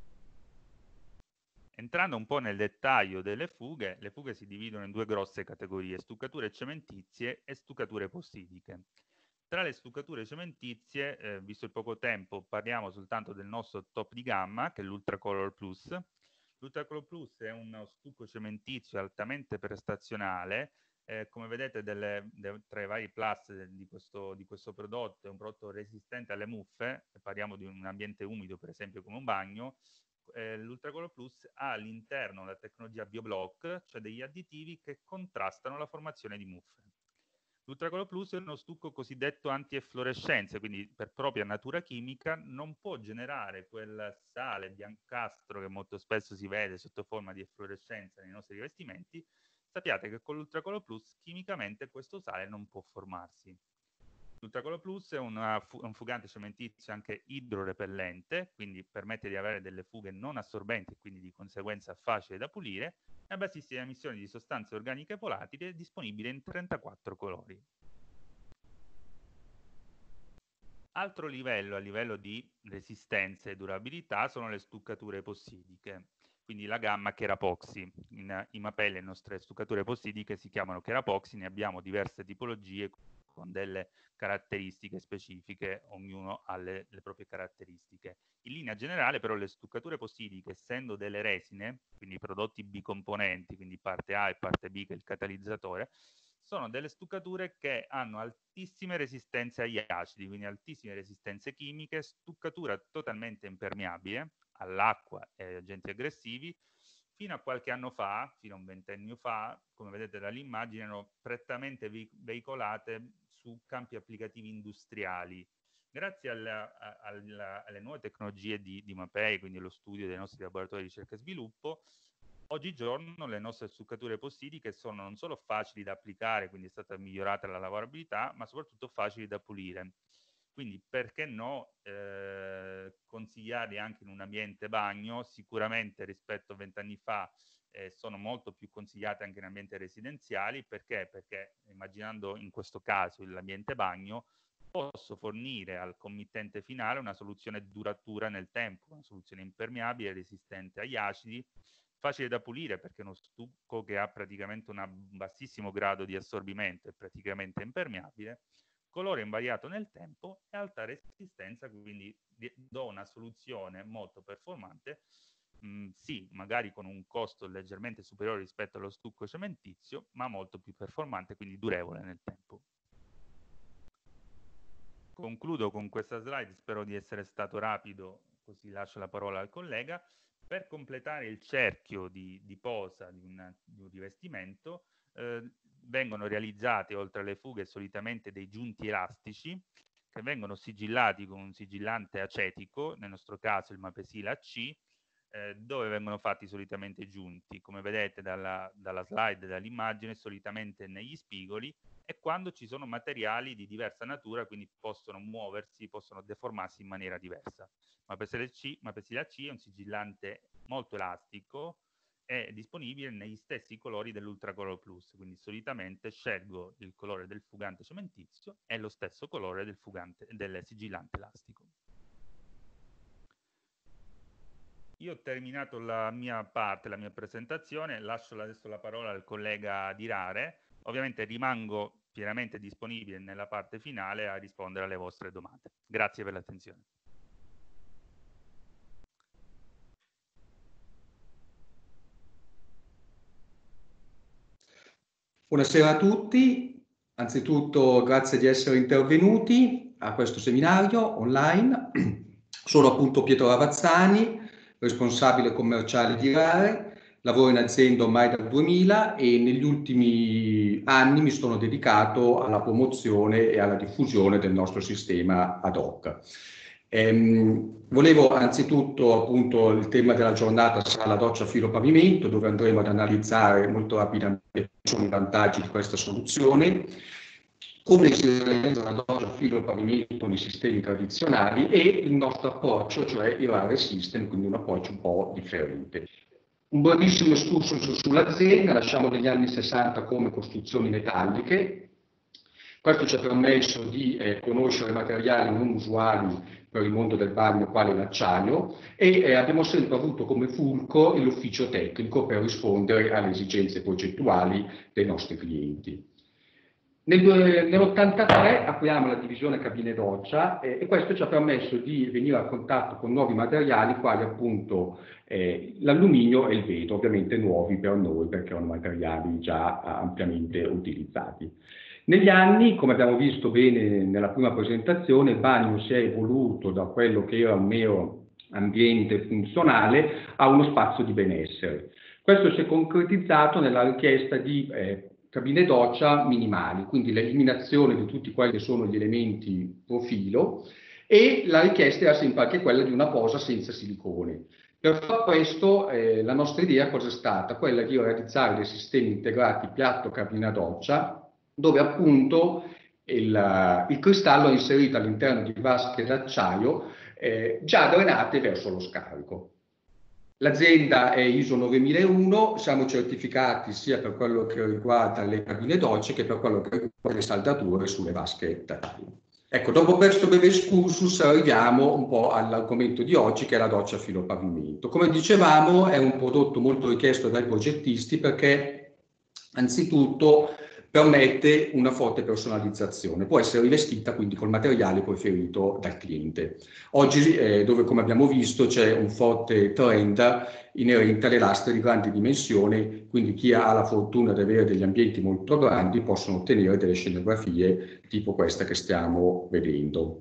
Entrando un po' nel dettaglio delle fughe, le fughe si dividono in due grosse categorie, stuccature cementizie e stuccature possidiche. Tra le stuccature cementizie, eh, visto il poco tempo, parliamo soltanto del nostro top di gamma, che è l'Ultracolor Plus. L'Ultracolor Plus è uno stucco cementizio altamente prestazionale. Eh, come vedete delle, de, tra i vari plus di questo, di questo prodotto, è un prodotto resistente alle muffe, parliamo di un ambiente umido per esempio come un bagno. Eh, L'Ultracolor Plus ha all'interno la tecnologia BioBlock, cioè degli additivi che contrastano la formazione di muffe. L'Ultracolor Plus è uno stucco cosiddetto anti-efflorescenza, quindi per propria natura chimica non può generare quel sale biancastro che molto spesso si vede sotto forma di efflorescenza nei nostri rivestimenti. Sappiate che con l'Ultracolor Plus chimicamente questo sale non può formarsi. L'Ultracolor Plus è una, un fugante cementizio anche idrorepellente, quindi permette di avere delle fughe non assorbenti e quindi di conseguenza facile da pulire, e a bassissime emissioni di sostanze organiche volatili, è disponibile in trentaquattro colori. Altro livello a livello di resistenza e durabilità sono le stuccature epossidiche, quindi la gamma Cherapoxy. In Imapel le nostre stuccature epossidiche si chiamano Cherapoxy, ne abbiamo diverse tipologie con delle caratteristiche specifiche, ognuno ha le, le proprie caratteristiche. In linea generale però le stuccature epossidiche, essendo delle resine, quindi prodotti bicomponenti, quindi parte A e parte B che è il catalizzatore, sono delle stuccature che hanno altissime resistenze agli acidi, quindi altissime resistenze chimiche, stuccatura totalmente impermeabile all'acqua e agli agenti aggressivi. Fino a qualche anno fa, fino a un ventennio fa, come vedete dall'immagine, erano prettamente veicolate su campi applicativi industriali. Grazie alla, alla, alle nuove tecnologie di, di Mapei, quindi lo studio dei nostri laboratori di ricerca e sviluppo, oggigiorno le nostre stuccature epossidiche sono non solo facili da applicare, quindi è stata migliorata la lavorabilità, ma soprattutto facili da pulire. Quindi perché no eh, consigliarli anche in un ambiente bagno? Sicuramente rispetto a vent'anni fa eh, sono molto più consigliate anche in ambienti residenziali. Perché? Perché immaginando in questo caso l'ambiente bagno, posso fornire al committente finale una soluzione duratura nel tempo, una soluzione impermeabile, resistente agli acidi, facile da pulire perché è uno stucco che ha praticamente un bassissimo grado di assorbimento, è praticamente impermeabile, colore invariato nel tempo e alta resistenza, quindi do una soluzione molto performante, mh, sì, magari con un costo leggermente superiore rispetto allo stucco cementizio, ma molto più performante, quindi durevole nel tempo. Concludo con questa slide, spero di essere stato rapido, così lascio la parola al collega. Per completare il cerchio di, di posa di, una, di un rivestimento, eh, vengono realizzate, oltre alle fughe, solitamente dei giunti elastici, che vengono sigillati con un sigillante acetico, nel nostro caso il Mapesil A C, eh, dove vengono fatti solitamente giunti, come vedete dalla, dalla slide e dall'immagine, solitamente negli spigoli, e quando ci sono materiali di diversa natura, quindi possono muoversi, possono deformarsi in maniera diversa. Mapesil A C è un sigillante molto elastico, è disponibile negli stessi colori dell'Ultracolor Plus, quindi solitamente scelgo il colore del fugante cementizio e lo stesso colore del, fugante, del sigillante elastico. Io ho terminato la mia parte, la mia presentazione, lascio adesso la parola al collega Dirare. Ovviamente rimango pienamente disponibile nella parte finale a rispondere alle vostre domande. Grazie per l'attenzione. Buonasera a tutti, anzitutto grazie di essere intervenuti a questo seminario online. Sono appunto Pietro Ravazzani, responsabile commerciale di Rare, lavoro in azienda ormai dal duemila e negli ultimi anni mi sono dedicato alla promozione e alla diffusione del nostro sistema ad hoc. Ehm, volevo anzitutto, appunto, il tema della giornata sarà la doccia a filo pavimento, dove andremo ad analizzare molto rapidamente i vantaggi di questa soluzione, come si realizza la doccia a filo pavimento nei sistemi tradizionali e il nostro approccio, cioè il Rare System, quindi un approccio un po' differente. Un brevissimo excursus sull'azienda, lasciamo dagli anni sessanta come costruzioni metalliche. Questo ci ha permesso di eh, conoscere materiali non usuali per il mondo del bagno, quale l'acciaio, e eh, abbiamo sempre avuto come fulcro l'ufficio tecnico per rispondere alle esigenze progettuali dei nostri clienti. Nel, nell'ottantatré apriamo la divisione cabine doccia eh, e questo ci ha permesso di venire a contatto con nuovi materiali quali appunto eh, l'alluminio e il vetro, ovviamente nuovi per noi perché erano materiali già ampiamente utilizzati. Negli anni, come abbiamo visto bene nella prima presentazione, il bagno si è evoluto da quello che era un mero ambiente funzionale a uno spazio di benessere. Questo si è concretizzato nella richiesta di eh, cabine doccia minimali, quindi l'eliminazione di tutti quelli che sono gli elementi profilo, e la richiesta era sempre anche quella di una posa senza silicone. Per far questo eh, la nostra idea cosa è stata? Quella di realizzare dei sistemi integrati piatto cabina doccia, dove appunto il, il cristallo è inserito all'interno di vasche d'acciaio eh, già drenate verso lo scarico. L'azienda è I S O novemilauno, siamo certificati sia per quello che riguarda le cabine docce che per quello che riguarda le saldature sulle vasche d'acciaio. Ecco, dopo questo breve excursus arriviamo un po' all'argomento di oggi che è la doccia a filo pavimento. Come dicevamo è un prodotto molto richiesto dai progettisti perché anzitutto permette una forte personalizzazione, può essere rivestita quindi col materiale preferito dal cliente. Oggi, eh, dove come abbiamo visto c'è un forte trend inerente alle lastre di grandi dimensioni, quindi chi ha la fortuna di avere degli ambienti molto grandi possono ottenere delle scenografie tipo questa che stiamo vedendo.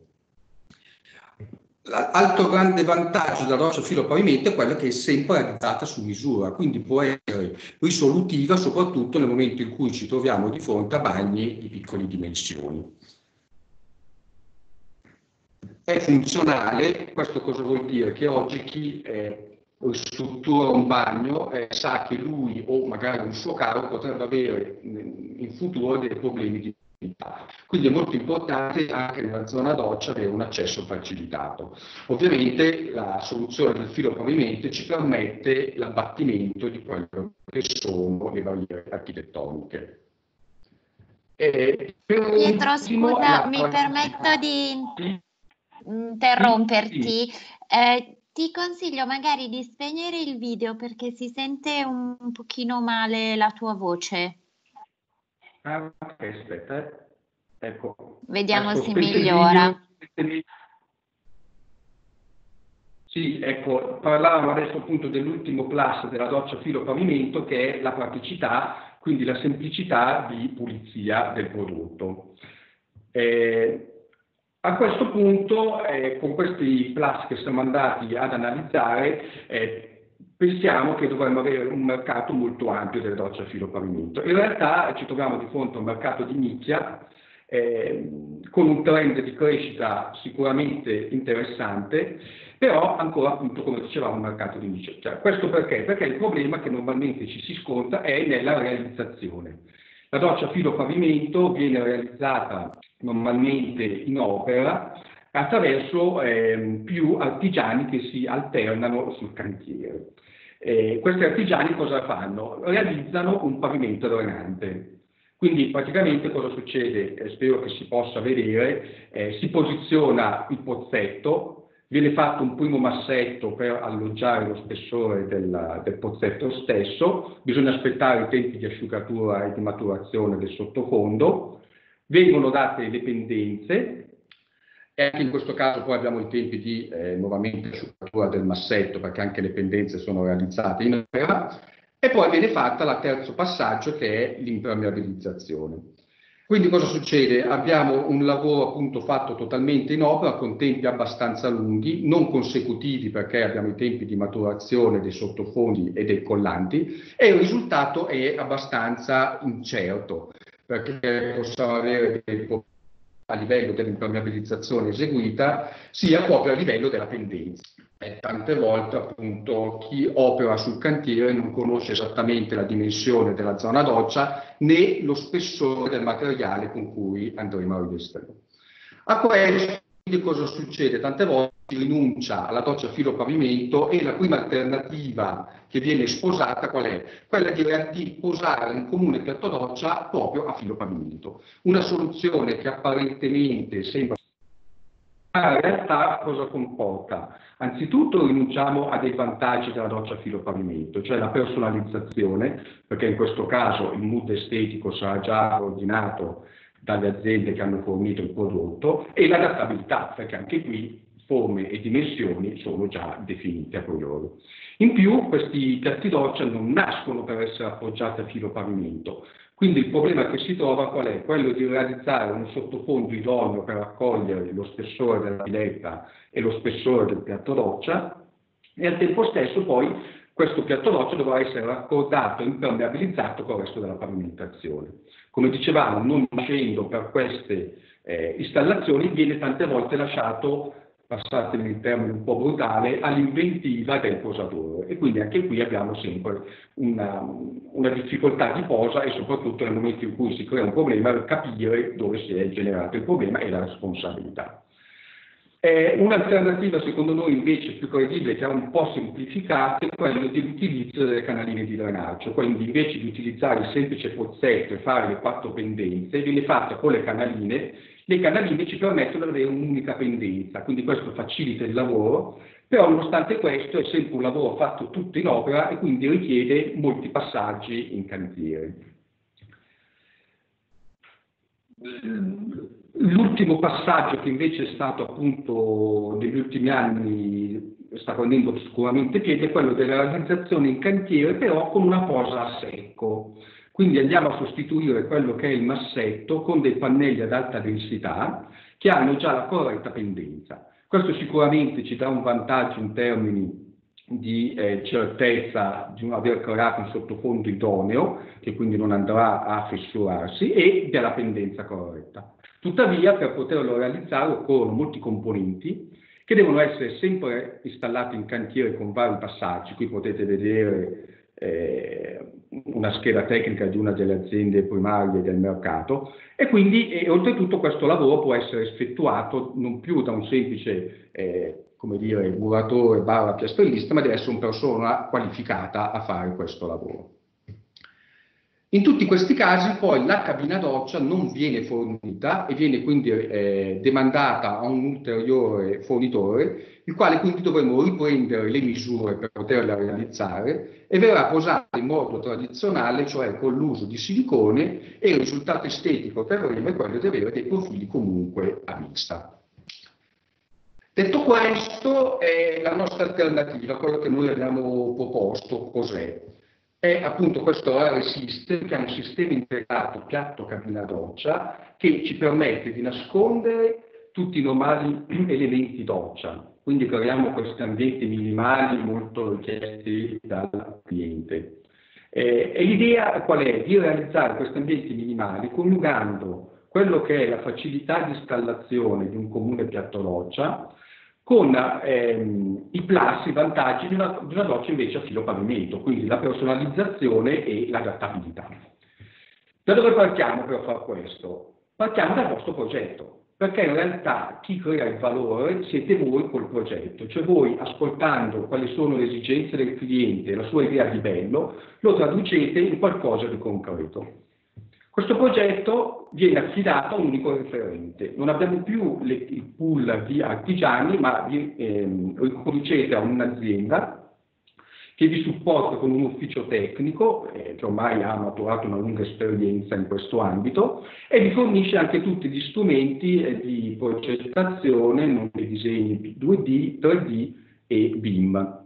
L'altro grande vantaggio della doccia a filo pavimento è quella che è sempre realizzata su misura, quindi può essere risolutiva soprattutto nel momento in cui ci troviamo di fronte a bagni di piccole dimensioni. È funzionale, questo cosa vuol dire? Che oggi chi eh, ristruttura un bagno eh, sa che lui o magari un suo caro potrebbe avere in futuro dei problemi di quindi è molto importante anche nella zona doccia avere un accesso facilitato. Ovviamente la soluzione del filo pavimento ci permette l'abbattimento di quello che sono le barriere architettoniche. E Pietro, ultimo, scusa, la... mi permetto di interromperti. Eh, ti consiglio magari di spegnere il video perché si sente un, un pochino male la tua voce. Ah, ok, aspetta. Ecco. Vediamo ecco, se migliora. Sì, ecco, parlavamo adesso appunto dell'ultimo plus della doccia filo pavimento che è la praticità, quindi la semplicità di pulizia del prodotto. Eh, a questo punto, eh, con questi plus che siamo andati ad analizzare, eh, pensiamo che dovremmo avere un mercato molto ampio delle docce a filo pavimento. In realtà ci troviamo di fronte a un mercato di nicchia eh, con un trend di crescita sicuramente interessante, però ancora appunto come dicevamo un mercato di nicchia. Cioè, questo perché? Perché il problema che normalmente ci si scontra è nella realizzazione. La doccia a filo pavimento viene realizzata normalmente in opera attraverso eh, più artigiani che si alternano sul cantiere. Eh, questi artigiani cosa fanno? Realizzano un pavimento drenante. Quindi praticamente cosa succede? Eh, spero che si possa vedere, eh, si posiziona il pozzetto, viene fatto un primo massetto per alloggiare lo spessore del, del pozzetto stesso, bisogna aspettare i tempi di asciugatura e di maturazione del sottofondo, vengono date le pendenze, e anche in questo caso poi abbiamo i tempi di eh, nuovamente asciugatura del massetto perché anche le pendenze sono realizzate in opera e poi viene fatta la terzo passaggio che è l'impermeabilizzazione. Quindi cosa succede? Abbiamo un lavoro appunto fatto totalmente in opera con tempi abbastanza lunghi, non consecutivi perché abbiamo i tempi di maturazione dei sottofondi e dei collanti e il risultato è abbastanza incerto perché possiamo avere dei problemi a livello dell'impermeabilizzazione eseguita, sia proprio a livello della pendenza. E tante volte appunto chi opera sul cantiere non conosce esattamente la dimensione della zona doccia né lo spessore del materiale con cui andremo a rivestirlo. A questo quindi cosa succede? Tante volte si rinuncia alla doccia a filo pavimento e la prima alternativa che viene sposata qual è? Quella di, di posare un comune piatto doccia proprio a filo pavimento. Una soluzione che apparentemente sembra, ma in realtà cosa comporta? Anzitutto rinunciamo a dei vantaggi della doccia a filo pavimento, cioè la personalizzazione, perché in questo caso il mood estetico sarà già ordinato dalle aziende che hanno fornito il prodotto, e l'adattabilità, perché anche qui forme e dimensioni sono già definite a priori. In più questi piatti doccia non nascono per essere appoggiati a filo pavimento, quindi il problema che si trova qual è? Quello di realizzare un sottofondo idoneo per raccogliere lo spessore della piletta e lo spessore del piatto doccia, e al tempo stesso poi questo piatto doccia dovrà essere raccordato e impermeabilizzato con il resto della pavimentazione. Come dicevamo, non uscendo per queste eh, installazioni viene tante volte lasciato, passatemi il termine un po' brutale, all'inventiva del posatore, e quindi anche qui abbiamo sempre una, una difficoltà di posa, e soprattutto nel momento in cui si crea un problema capire dove si è generato il problema e la responsabilità. Eh, Un'alternativa secondo noi invece più credibile, che è un po' semplificata, è quella dell'utilizzo delle canaline di drenaggio. Quindi invece di utilizzare il semplice pozzetto e fare le quattro pendenze, viene fatta con le canaline. Le canaline ci permettono di avere un'unica pendenza, quindi questo facilita il lavoro, però nonostante questo è sempre un lavoro fatto tutto in opera e quindi richiede molti passaggi in cantiere. L'ultimo passaggio che invece è stato appunto negli ultimi anni, sta prendendo sicuramente piede, è quello della realizzazione in cantiere, però con una posa a secco. Quindi andiamo a sostituire quello che è il massetto con dei pannelli ad alta densità che hanno già la corretta pendenza. Questo sicuramente ci dà un vantaggio in termini di eh, certezza di non aver creato un sottofondo idoneo, che quindi non andrà a fessurarsi, e della pendenza corretta. Tuttavia, per poterlo realizzare occorrono molti componenti che devono essere sempre installati in cantiere con vari passaggi. Qui potete vedere eh, una scheda tecnica di una delle aziende primarie del mercato, e quindi e, oltretutto questo lavoro può essere effettuato non più da un semplice eh, come dire, muratore barra piastrellista, ma deve essere una persona qualificata a fare questo lavoro. In tutti questi casi poi la cabina doccia non viene fornita e viene quindi eh, demandata a un ulteriore fornitore, il quale quindi dovremo riprendere le misure per poterla realizzare, e verrà posata in modo tradizionale, cioè con l'uso di silicone, e il risultato estetico che avremo è quello di avere dei profili comunque a vista. Detto questo, è la nostra alternativa, quello che noi abbiamo proposto, cos'è? È appunto questo Air System, che è un sistema integrato piatto cabina doccia che ci permette di nascondere tutti i normali elementi doccia, quindi creiamo questi ambienti minimali molto richiesti dal cliente. Eh, e l'idea qual è? Di realizzare questi ambienti minimali coniugando quello che è la facilità di installazione di un comune piatto doccia con ehm, i plus, i vantaggi di una, di una doccia invece a filo pavimento, quindi la personalizzazione e l'adattabilità. Da dove partiamo per fare questo? Partiamo dal vostro progetto, perché in realtà chi crea il valore siete voi col progetto, cioè voi ascoltando quali sono le esigenze del cliente, la sua idea di bello, lo traducete in qualcosa di concreto. Questo progetto viene affidato a un unico referente. Non abbiamo più le, il pool di artigiani, ma vi ehm, riconducete a un'azienda che vi supporta con un ufficio tecnico, eh, che ormai ha maturato una lunga esperienza in questo ambito, e vi fornisce anche tutti gli strumenti eh, di progettazione, non dei disegni due D, tre D e B I M.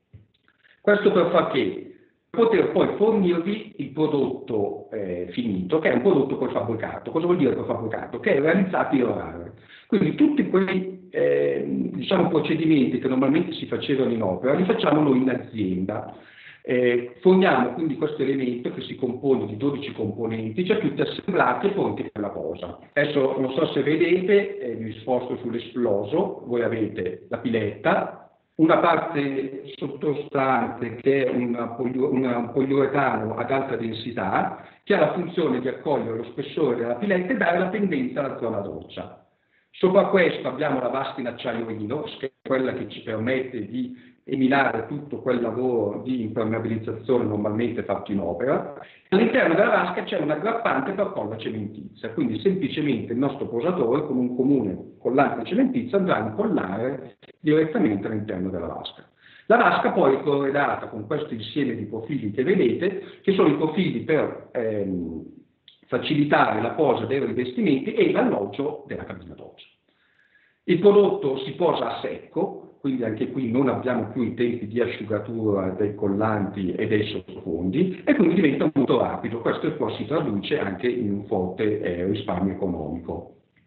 Questo per far che? Poter poi fornirvi il prodotto eh, finito, che è un prodotto prefabbricato. Cosa vuol dire prefabbricato? Che è realizzato in orare. Quindi tutti quei eh, diciamo, procedimenti che normalmente si facevano in opera li facciamo noi in azienda. Eh, forniamo quindi questo elemento che si compone di dodici componenti, già tutti assemblati e pronti per la posa. Adesso non so se vedete, eh, vi sposto sull'esploso, voi avete la piletta, una parte sottostante che è una polio, una, un poliuretano ad alta densità che ha la funzione di accogliere lo spessore della piletta e dare la pendenza alla zona doccia. Sopra questo abbiamo la vasca in acciaio inox, che è quella che ci permette di eliminare tutto quel lavoro di impermeabilizzazione normalmente fatto in opera. All'interno della vasca c'è un aggrappante per colla cementizia, quindi semplicemente il nostro posatore con un comune collante cementizia andrà a incollare direttamente all'interno della vasca. La vasca poi è corredata con questo insieme di profili che vedete, che sono i profili per ehm, facilitare la posa dei rivestimenti e l'alloggio della cabina doccia. Il prodotto si posa a secco, quindi anche qui non abbiamo più i tempi di asciugatura dei collanti e dei sottofondi, e quindi diventa molto rapido. Questo poi si traduce anche in un forte eh, risparmio economico.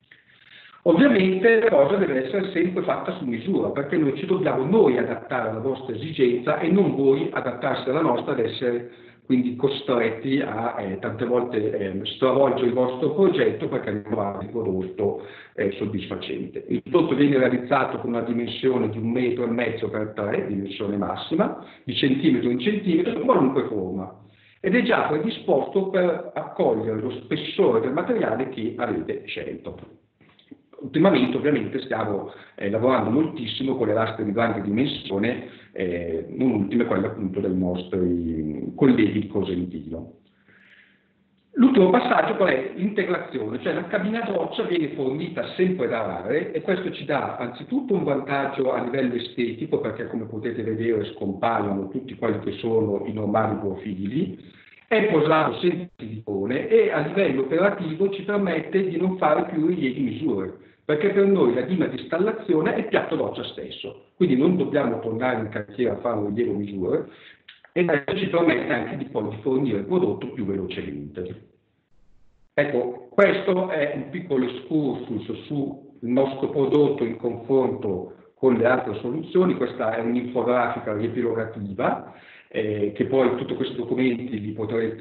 Ovviamente la cosa deve essere sempre fatta su misura, perché noi ci dobbiamo noi adattare alla vostra esigenza e non voi adattarsi alla nostra ad essere quindi costretti a eh, tante volte eh, stravolgere il vostro progetto perché non trovate il prodotto eh, soddisfacente. Il prodotto viene realizzato con una dimensione di un metro e mezzo per tre, dimensione massima, di centimetro in centimetro, in qualunque forma, ed è già predisposto per accogliere lo spessore del materiale che avete scelto. Ultimamente ovviamente stiamo eh, lavorando moltissimo con le lastre di grande dimensione, eh, non ultime quelle appunto dei nostri colleghi di Cosentino. L'ultimo passaggio qual è? L'integrazione, cioè la cabina doccia viene fornita sempre da Rare e questo ci dà anzitutto un vantaggio a livello estetico perché come potete vedere scompaiono tutti quelli che sono i normali profili, è posato senza silicone e a livello operativo ci permette di non fare più rilievi misure, perché per noi la dima di installazione è il piatto doccia stesso, quindi non dobbiamo tornare in cantiere a fare un rilievo misure e questo ci permette anche di poi di fornire il prodotto più velocemente. Ecco, questo è un piccolo excursus sul nostro prodotto in confronto con le altre soluzioni. Questa è un'infografica riepilogativa eh, che poi tutti questi documenti li potrete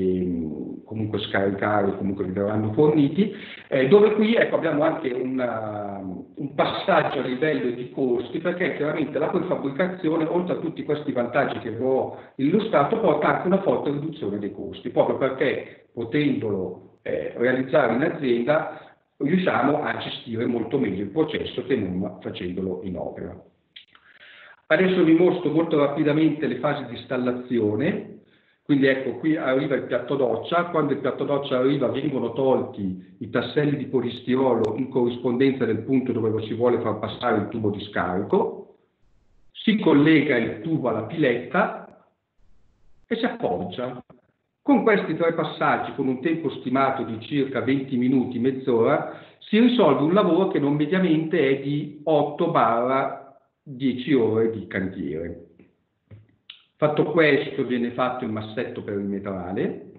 mh, comunque scaricare, comunque vi verranno forniti, eh, dove qui ecco, abbiamo anche una, un passaggio a livello di costi, perché chiaramente la prefabbricazione, oltre a tutti questi vantaggi che vi ho illustrato, porta anche una forte riduzione dei costi, proprio perché potendolo eh, realizzare in azienda riusciamo a gestire molto meglio il processo che non facendolo in opera. Adesso vi mostro molto rapidamente le fasi di installazione. Quindi ecco, qui arriva il piatto doccia. Quando il piatto doccia arriva vengono tolti i tasselli di polistirolo in corrispondenza del punto dove si vuole far passare il tubo di scarico. Si collega il tubo alla piletta e si appoggia. Con questi tre passaggi, con un tempo stimato di circa venti minuti, mezz'ora, si risolve un lavoro che non mediamente è di otto dieci ore di cantiere. Fatto questo, viene fatto il massetto perimetrale.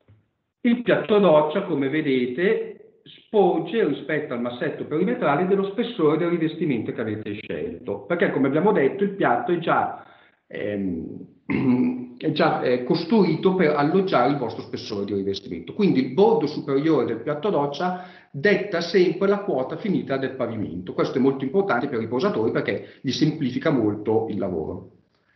Il piatto doccia, come vedete, sporge rispetto al massetto perimetrale dello spessore del rivestimento che avete scelto, perché come abbiamo detto il piatto è già ehm, è già eh, costruito per alloggiare il vostro spessore di rivestimento. Quindi il bordo superiore del piatto doccia detta sempre la quota finita del pavimento. Questo è molto importante per i posatori perché gli semplifica molto il lavoro.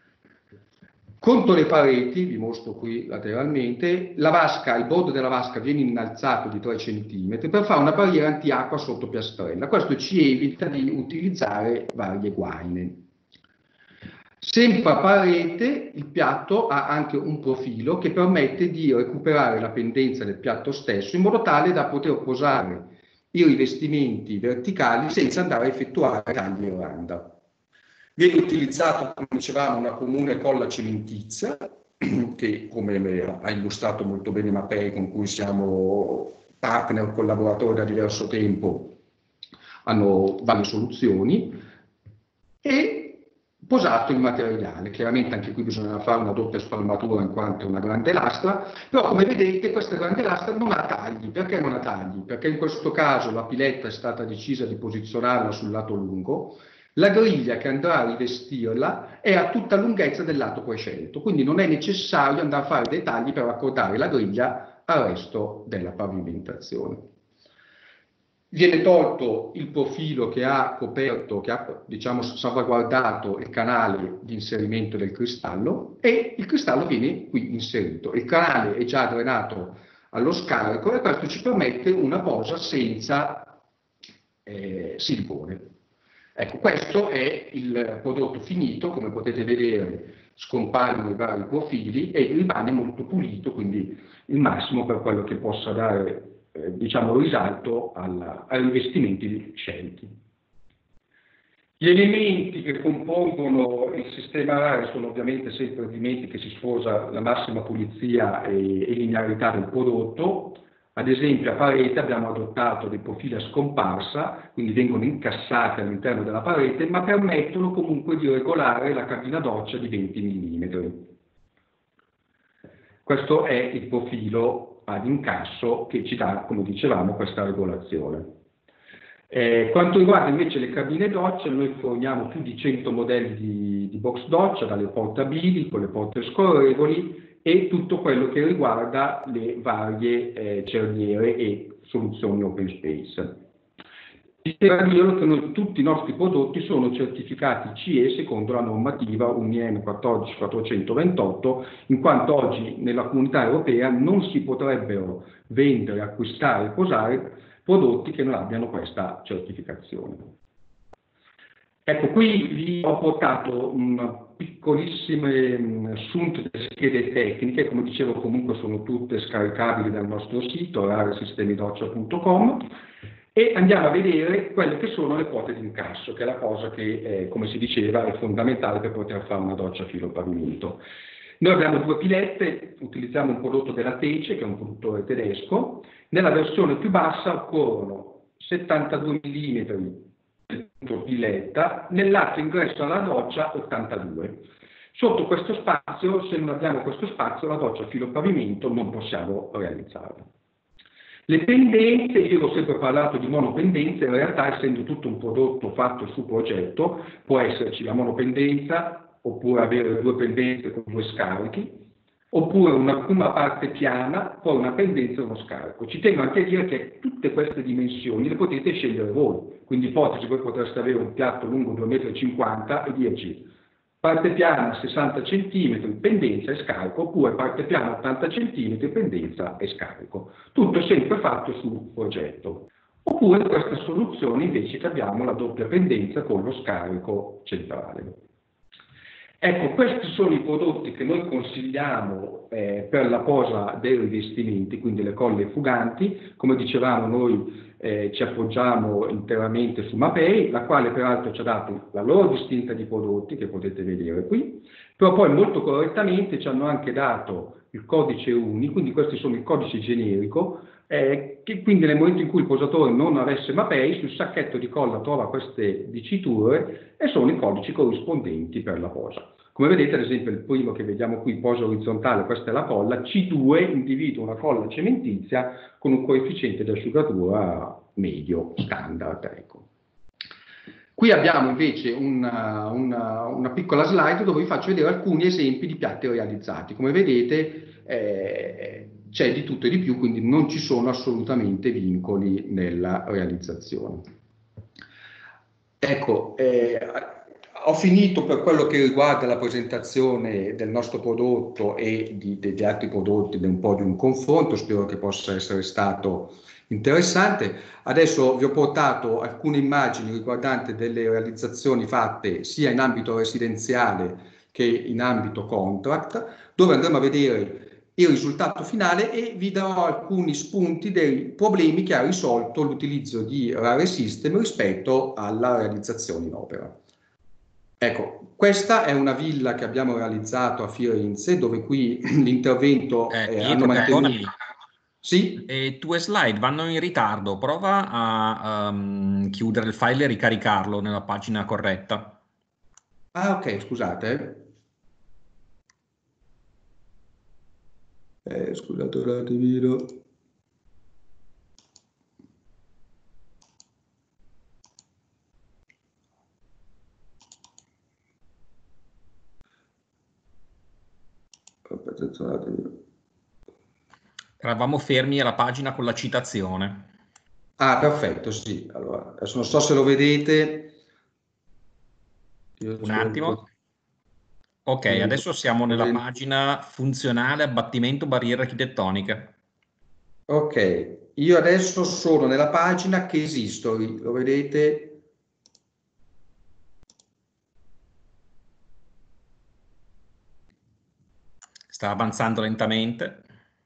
Contro le pareti, vi mostro qui lateralmente, la vasca, il bordo della vasca viene innalzato di tre centimetri per fare una barriera antiacqua sotto piastrella. Questo ci evita di utilizzare varie guaine. Sempre a parete il piatto ha anche un profilo che permette di recuperare la pendenza del piatto stesso in modo tale da poter posare i rivestimenti verticali senza andare a effettuare tagli in randa. Viene utilizzato, come dicevamo, una comune colla cementizia che, come ha illustrato molto bene Mattei, con cui siamo partner, collaboratori da diverso tempo, hanno varie soluzioni, e posato il materiale. Chiaramente anche qui bisogna fare una doppia spalmatura in quanto è una grande lastra, però come vedete questa grande lastra non ha tagli. Perché non ha tagli? Perché in questo caso la piletta è stata decisa di posizionarla sul lato lungo, la griglia che andrà a rivestirla è a tutta lunghezza del lato prescelto, quindi non è necessario andare a fare dei tagli per accordare la griglia al resto della pavimentazione. Viene tolto il profilo che ha coperto, che ha diciamo, salvaguardato il canale di inserimento del cristallo e il cristallo viene qui inserito. Il canale è già drenato allo scarico e questo ci permette una posa senza eh, silicone. Ecco, questo è il prodotto finito, come potete vedere scompaiono i vari profili e rimane molto pulito, quindi il massimo per quello che possa dare Eh, diciamo risalto alla, ai rivestimenti scelti. Gli elementi che compongono il sistema Rare sono ovviamente sempre elementi che si sposa la massima pulizia e, e linearità del prodotto. Ad esempio a parete abbiamo adottato dei profili a scomparsa, quindi vengono incassati all'interno della parete, ma permettono comunque di regolare la cabina doccia di venti millimetri. Questo è il profilo ad incasso che ci dà, come dicevamo, questa regolazione. Eh, quanto riguarda invece le cabine doccia, noi forniamo più di cento modelli di, di box doccia, dalle portabili con le porte scorrevoli e tutto quello che riguarda le varie eh, cerniere e soluzioni open space. Vi dirò che noi, tutti i nostri prodotti sono certificati C E secondo la normativa U N I M quattordici quattrocentoventotto, in quanto oggi nella comunità europea non si potrebbero vendere, acquistare e posare prodotti che non abbiano questa certificazione. Ecco, qui vi ho portato un piccolissimo assunto delle schede tecniche, come dicevo comunque sono tutte scaricabili dal nostro sito raresistemidoccia punto com, e andiamo a vedere quelle che sono le quote di incasso, che è la cosa che, eh, come si diceva, è fondamentale per poter fare una doccia a filo pavimento. Noi abbiamo due pilette, utilizziamo un prodotto della Tece, che è un produttore tedesco. Nella versione più bassa occorrono settantadue millimetri per piletta, nell'atto ingresso alla doccia ottantadue. Sotto questo spazio, se non abbiamo questo spazio, la doccia a filo pavimento non possiamo realizzarla. Le pendenze, io ho sempre parlato di monopendenze, in realtà essendo tutto un prodotto fatto su progetto, può esserci la monopendenza, oppure avere due pendenze con due scarichi, oppure una, una parte piana, poi una pendenza e uno scarico. Ci tengo anche a dire che tutte queste dimensioni le potete scegliere voi, quindi ipotesi voi potreste avere un piatto lungo due virgola cinquanta metri e dirci parte piana sessanta centimetri, pendenza e scarico, oppure parte piana ottanta centimetri, pendenza e scarico. Tutto sempre fatto sul progetto. Oppure questa soluzione invece che abbiamo la doppia pendenza con lo scarico centrale. Ecco, questi sono i prodotti che noi consigliamo eh, per la posa dei rivestimenti, quindi le colle fuganti. Come dicevamo, noi eh, ci appoggiamo interamente su Mapei, la quale peraltro ci ha dato la loro distinta di prodotti, che potete vedere qui, però poi molto correttamente ci hanno anche dato il codice U N I, quindi questi sono il codice generico, eh, che quindi nel momento in cui il posatore non avesse Mapei, sul sacchetto di colla trova queste diciture e sono i codici corrispondenti per la posa. Come vedete, ad esempio, il primo che vediamo qui, posa orizzontale, questa è la colla, C due individua una colla cementizia con un coefficiente di asciugatura medio, standard. Ecco. Qui abbiamo invece una, una, una piccola slide dove vi faccio vedere alcuni esempi di piatti realizzati. Come vedete eh, c'è di tutto e di più, quindi non ci sono assolutamente vincoli nella realizzazione. Ecco, eh, ho finito per quello che riguarda la presentazione del nostro prodotto e di, degli altri prodotti, di un po' di un confronto, spero che possa essere stato interessante. Adesso vi ho portato alcune immagini riguardanti delle realizzazioni fatte sia in ambito residenziale che in ambito contract, dove andremo a vedere il risultato finale e vi darò alcuni spunti dei problemi che ha risolto l'utilizzo di Rare System rispetto alla realizzazione in opera. Ecco, questa è una villa che abbiamo realizzato a Firenze, dove qui l'intervento eh, eh, hanno mantenuto. Sì? Le tue slide vanno in ritardo, prova a um, chiudere il file e ricaricarlo nella pagina corretta. Ah, ok, scusate. Eh, scusate un attimino. Aspetta un attimo. Eravamo fermi alla pagina con la citazione. Ah, perfetto, sì. Allora, adesso non so se lo vedete. Io un attimo. Ok, adesso siamo nella pagina funzionale abbattimento barriere architettoniche. Ok, io adesso sono nella pagina Case History, lo vedete? Sta avanzando lentamente.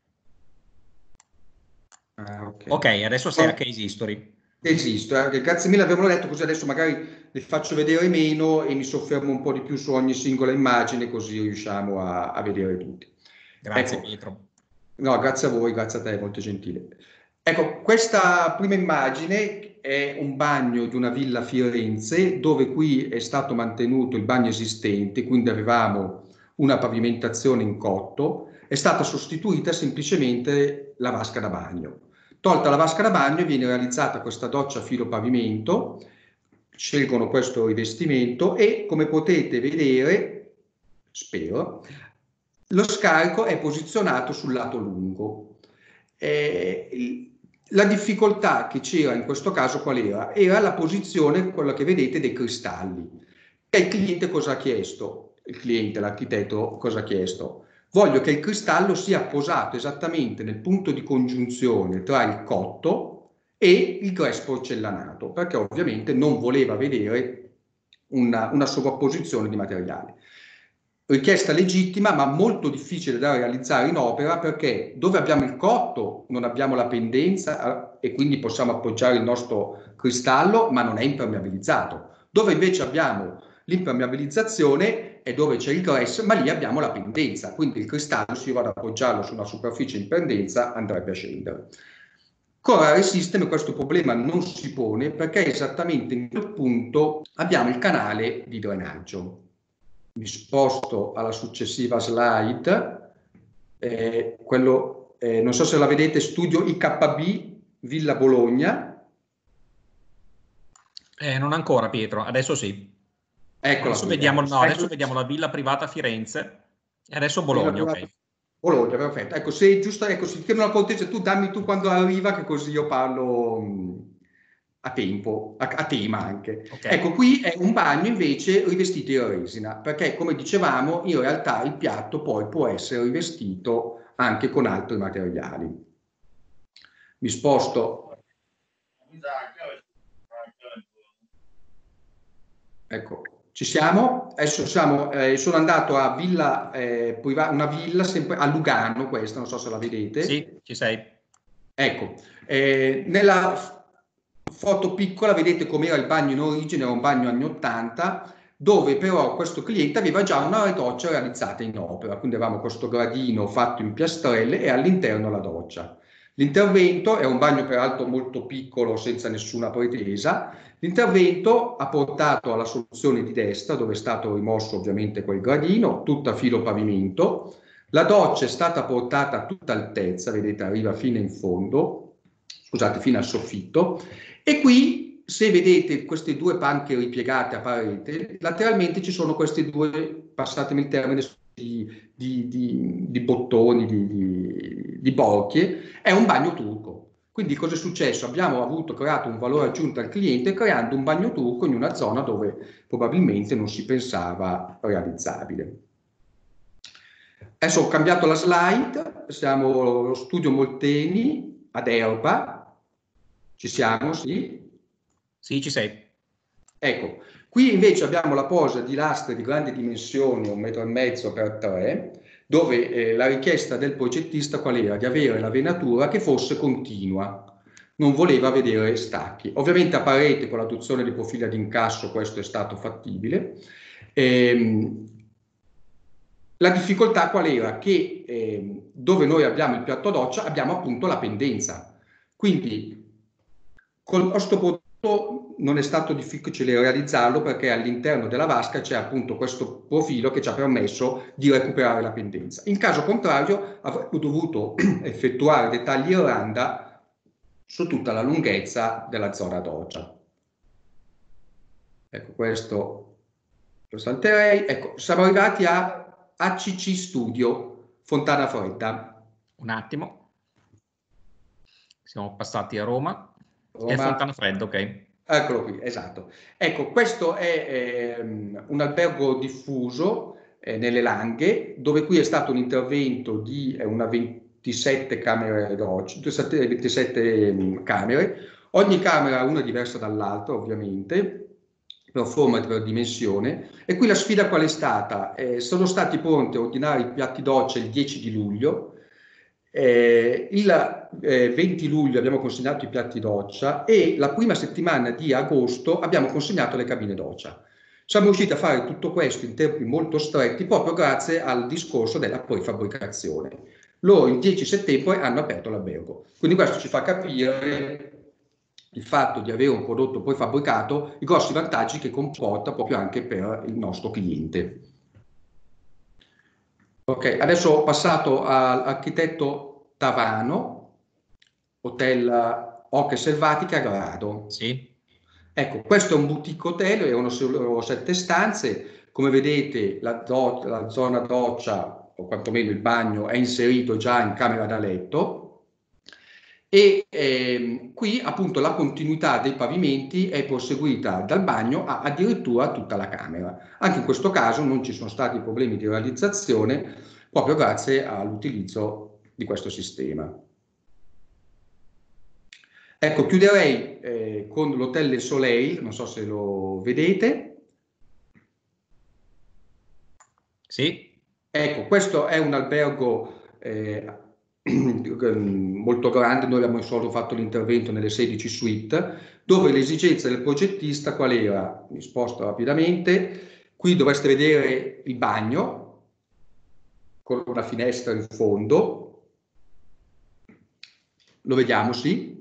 Ah, okay. Ok, adesso sei oh. a Case History. Esisto, eh? Grazie mille, abbiamo letto, così adesso magari le faccio vedere meno e mi soffermo un po' di più su ogni singola immagine, così riusciamo a, a vedere tutti. Grazie ecco. Pietro. No, grazie a voi, grazie a te, molto gentile. Ecco, questa prima immagine è un bagno di una villa a Firenze, dove qui è stato mantenuto il bagno esistente, quindi avevamo una pavimentazione in cotto, è stata sostituita semplicemente la vasca da bagno. Tolta la vasca da bagno viene realizzata questa doccia a filo pavimento, scelgono questo rivestimento e, come potete vedere, spero, lo scarico è posizionato sul lato lungo. Eh, la difficoltà che c'era in questo caso qual era? Era la posizione, quella che vedete, dei cristalli. E il cliente cosa ha chiesto? Il cliente, l'architetto, cosa ha chiesto? Voglio che il cristallo sia posato esattamente nel punto di congiunzione tra il cotto e il grès porcellanato, perché ovviamente non voleva vedere una, una sovrapposizione di materiali. Richiesta legittima, ma molto difficile da realizzare in opera, perché dove abbiamo il cotto non abbiamo la pendenza e quindi possiamo appoggiare il nostro cristallo, ma non è impermeabilizzato. Dove invece abbiamo l'impermeabilizzazione è dove c'è il grès, ma lì abbiamo la pendenza, quindi il cristallo, se io vado ad appoggiarlo su una superficie in pendenza, andrebbe a scendere. Con Rare System questo problema non si pone, perché esattamente in quel punto abbiamo il canale di drenaggio. Mi sposto alla successiva slide, eh, quello, eh, non so se la vedete, studio I K B, Villa Bologna. Eh, non ancora, Pietro, adesso sì. Eccola adesso, qui, vediamo, ecco. no, adesso vediamo la villa privata a Firenze e adesso Bologna, ok. Bologna, perfetto. Ecco, se giusto, ecco, se ti chiedo una cortesia, tu dammi tu quando arriva, che così io parlo mh, a tempo, a, a tema anche. Okay. Ecco, qui è un bagno invece rivestito in resina, perché come dicevamo, in realtà il piatto poi può essere rivestito anche con altri materiali. Mi sposto. Ecco. Ci siamo? Adesso siamo, eh, sono andato a Villa, eh, una villa sempre a Lugano, questa, non so se la vedete. Sì, ci sei. Ecco, eh, nella foto piccola vedete com'era il bagno in origine, era un bagno anni ottanta, dove però questo cliente aveva già una doccia realizzata in opera, quindi avevamo questo gradino fatto in piastrelle e all'interno la doccia. L'intervento è un bagno peraltro molto piccolo, senza nessuna pretesa. L'intervento ha portato alla soluzione di destra, dove è stato rimosso ovviamente quel gradino, tutta a filo pavimento. La doccia è stata portata a tutta altezza, vedete, arriva fino in fondo, scusate, fino al soffitto. E qui, se vedete queste due panche ripiegate a parete, lateralmente ci sono questi due, passatemi il termine, di, di, di, di bottoni, di, di, di borchie. È un bagno turco. Quindi cosa è successo? Abbiamo avuto creato un valore aggiunto al cliente creando un bagno turco in una zona dove probabilmente non si pensava realizzabile. Adesso ho cambiato la slide, siamo allo studio Molteni ad Erba. Ci siamo, sì? Sì, ci sei. Ecco, qui invece abbiamo la posa di lastre di grandi dimensioni, un metro e mezzo per tre, dove eh, la richiesta del progettista qual era? Di avere la venatura che fosse continua, non voleva vedere stacchi. Ovviamente a parete con l'adduzione di profili ad incasso questo è stato fattibile. Ehm, la difficoltà qual era? Che eh, dove noi abbiamo il piatto doccia abbiamo appunto la pendenza. Quindi con questo prodotto non è stato difficile realizzarlo, perché all'interno della vasca c'è appunto questo profilo che ci ha permesso di recuperare la pendenza. In caso contrario avremmo dovuto effettuare dettagli in randa su tutta la lunghezza della zona doccia. Ecco, questo lo salterei. Ecco, siamo arrivati a A C C Studio Fontana Fredda. Un attimo. Siamo passati a Roma. Roma. È Fontana Fredda, ok. Eccolo qui, esatto. Ecco, questo è ehm, un albergo diffuso eh, nelle Langhe, dove qui è stato un intervento di eh, una ventisette camere docce, ventisette um, camere. Ogni camera una diversa dall'altra, ovviamente, per forma e per dimensione. E qui la sfida qual è stata? Eh, sono stati pronti a ordinare i piatti doccia il dieci di luglio. Eh, il eh, venti luglio abbiamo consegnato i piatti doccia e la prima settimana di agosto abbiamo consegnato le cabine doccia. Siamo riusciti a fare tutto questo in tempi molto stretti proprio grazie al discorso della prefabbricazione. loro il dieci settembre hanno aperto l'albergo. Quindi questo ci fa capire il fatto di avere un prodotto poi fabbricato, i grossi vantaggi che comporta proprio anche per il nostro cliente. Ok, adesso ho passato all'architetto Tavano, Hotel Oche Selvatiche a Grado. Sì. Ecco, questo è un boutique hotel, erano solo sette stanze, come vedete la, do, la zona doccia, o quantomeno il bagno, è inserito già in camera da letto, e ehm, qui appunto la continuità dei pavimenti è proseguita dal bagno a addirittura tutta la camera. Anche in questo caso non ci sono stati problemi di realizzazione proprio grazie all'utilizzo di questo sistema. Ecco, chiuderei eh, con l'Hotel Le Soleil, non so se lo vedete. Sì. Ecco, questo è un albergo eh, molto grande, noi abbiamo solo fatto l'intervento nelle sedici suite, dove l'esigenza del progettista qual era? Mi sposto rapidamente, qui dovreste vedere il bagno, con una finestra in fondo, lo vediamo, sì?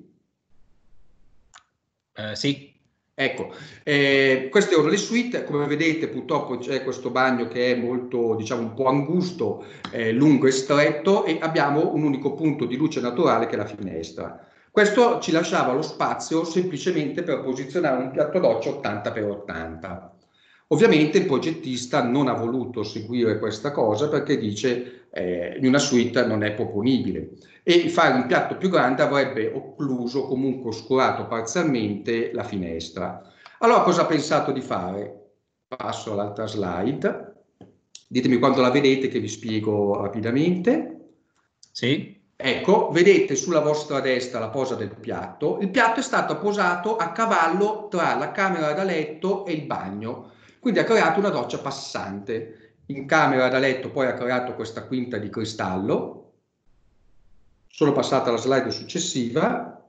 Eh, sì. Ecco, eh, queste erano le suite, come vedete purtroppo c'è questo bagno che è molto, diciamo, un po' angusto, eh, lungo e stretto, e abbiamo un unico punto di luce naturale che è la finestra. Questo ci lasciava lo spazio semplicemente per posizionare un piatto doccia ottanta per ottanta. Ovviamente il progettista non ha voluto seguire questa cosa perché dice eh, in una suite non è proponibile, e fare un piatto più grande avrebbe occluso, comunque oscurato parzialmente la finestra. Allora cosa ha pensato di fare? Passo all'altra slide, ditemi quando la vedete che vi spiego rapidamente. Sì. Ecco, vedete sulla vostra destra la posa del piatto. Il piatto è stato posato a cavallo tra la camera da letto e il bagno, quindi ha creato una doccia passante. In camera da letto poi ha creato questa quinta di cristallo. Sono passata alla slide successiva.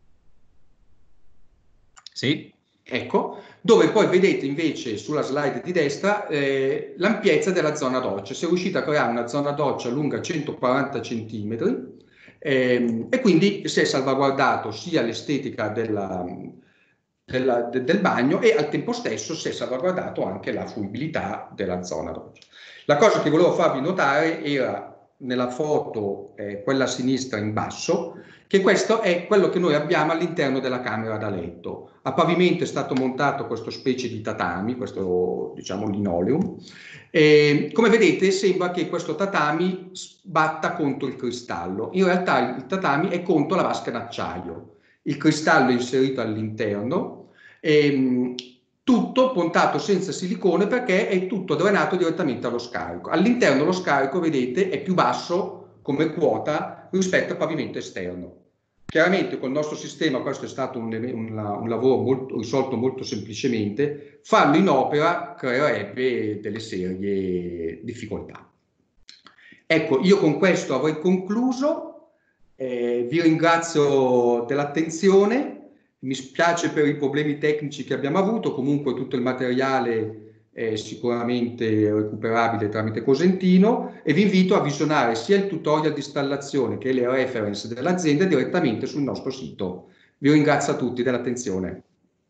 Sì. Ecco, dove poi vedete invece sulla slide di destra eh, l'ampiezza della zona doccia. Si è riuscita a creare una zona doccia lunga centoquaranta centimetri ehm, e quindi si è salvaguardato sia l'estetica della, della, de, del bagno, e al tempo stesso si è salvaguardato anche la fruibilità della zona doccia. La cosa che volevo farvi notare era nella foto, eh, quella a sinistra in basso, che questo è quello che noi abbiamo all'interno della camera da letto. A pavimento è stato montato questo specie di tatami, questo diciamo linoleum, e come vedete sembra che questo tatami batta contro il cristallo. In realtà il tatami è contro la vasca d'acciaio, il cristallo è inserito all'interno, e tutto puntato senza silicone perché è tutto drenato direttamente allo scarico. All'interno lo scarico, vedete, è più basso come quota rispetto al pavimento esterno. Chiaramente col nostro sistema questo è stato un, un, un lavoro molto, risolto molto semplicemente. Farlo in opera creerebbe delle serie difficoltà. Ecco, io con questo avrei concluso, eh, vi ringrazio dell'attenzione. Mi spiace per i problemi tecnici che abbiamo avuto, comunque tutto il materiale è sicuramente recuperabile tramite Cosentino, e vi invito a visionare sia il tutorial di installazione che le reference dell'azienda direttamente sul nostro sito. Vi ringrazio a tutti dell'attenzione.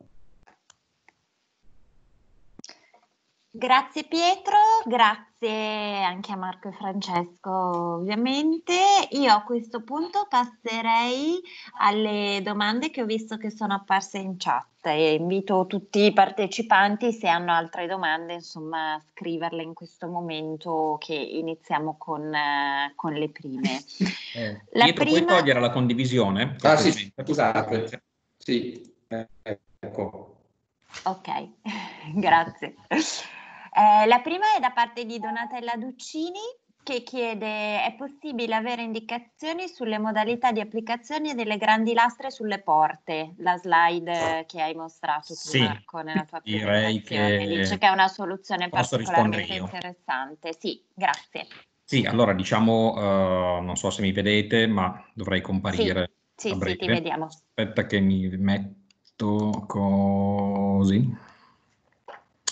Grazie Pietro, grazie anche a Marco e Francesco ovviamente. Io a questo punto passerei alle domande che ho visto che sono apparse in chat, e invito tutti i partecipanti, se hanno altre domande, insomma, a scriverle in questo momento che iniziamo con, eh, con le prime. Eh, La Pietro, prima... puoi togliere la condivisione? Ah sì, scusate. Sì, ecco. Ok, grazie. Eh, la prima è da parte di Donatella Duccini, che chiede: è possibile avere indicazioni sulle modalità di applicazione delle grandi lastre sulle porte? La slide che hai mostrato tu, Sì, Marco, nella tua direi presentazione. che Dice che è una soluzione posso rispondere particolarmente io. interessante. Sì, grazie. Sì, allora diciamo, uh, non so se mi vedete, ma dovrei comparire sì, a sì, breve. sì, ti vediamo. Aspetta che mi metto così.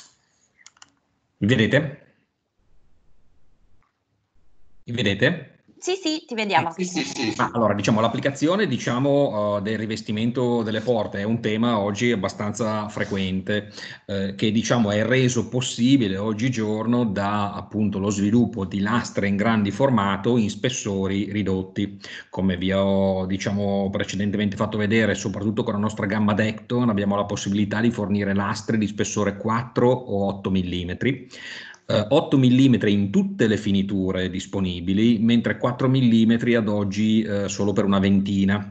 Mi vedete? Mi vedete? Sì, sì, ti vediamo. Sì, sì, sì, sì. Ah, allora, diciamo, l'applicazione, diciamo, uh, del rivestimento delle porte è un tema oggi abbastanza frequente, eh, che, diciamo, è reso possibile oggigiorno da, appunto, lo sviluppo di lastre in grandi formato in spessori ridotti. Come vi ho, diciamo, precedentemente fatto vedere, soprattutto con la nostra gamma Decton, abbiamo la possibilità di fornire lastre di spessore quattro o otto millimetri. Uh, otto millimetri in tutte le finiture disponibili, mentre quattro millimetri ad oggi uh, solo per una ventina.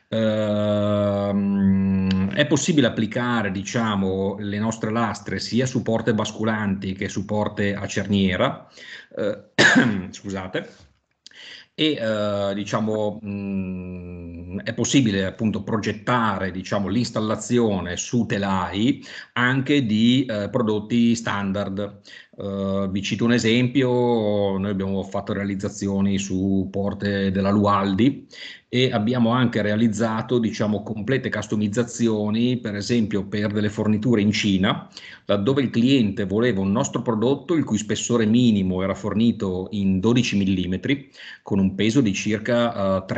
Uh, è possibile applicare, diciamo, le nostre lastre sia su porte basculanti che su porte a cerniera. Uh, scusate. E uh, diciamo mh, è possibile appunto progettare, diciamo, l'installazione su telai anche di uh, prodotti standard. Uh, vi cito un esempio: noi abbiamo fatto realizzazioni su porte della Lualdi e abbiamo anche realizzato, diciamo, complete customizzazioni, per esempio per delle forniture in Cina, laddove il cliente voleva un nostro prodotto il cui spessore minimo era fornito in dodici millimetri, con un peso di circa uh,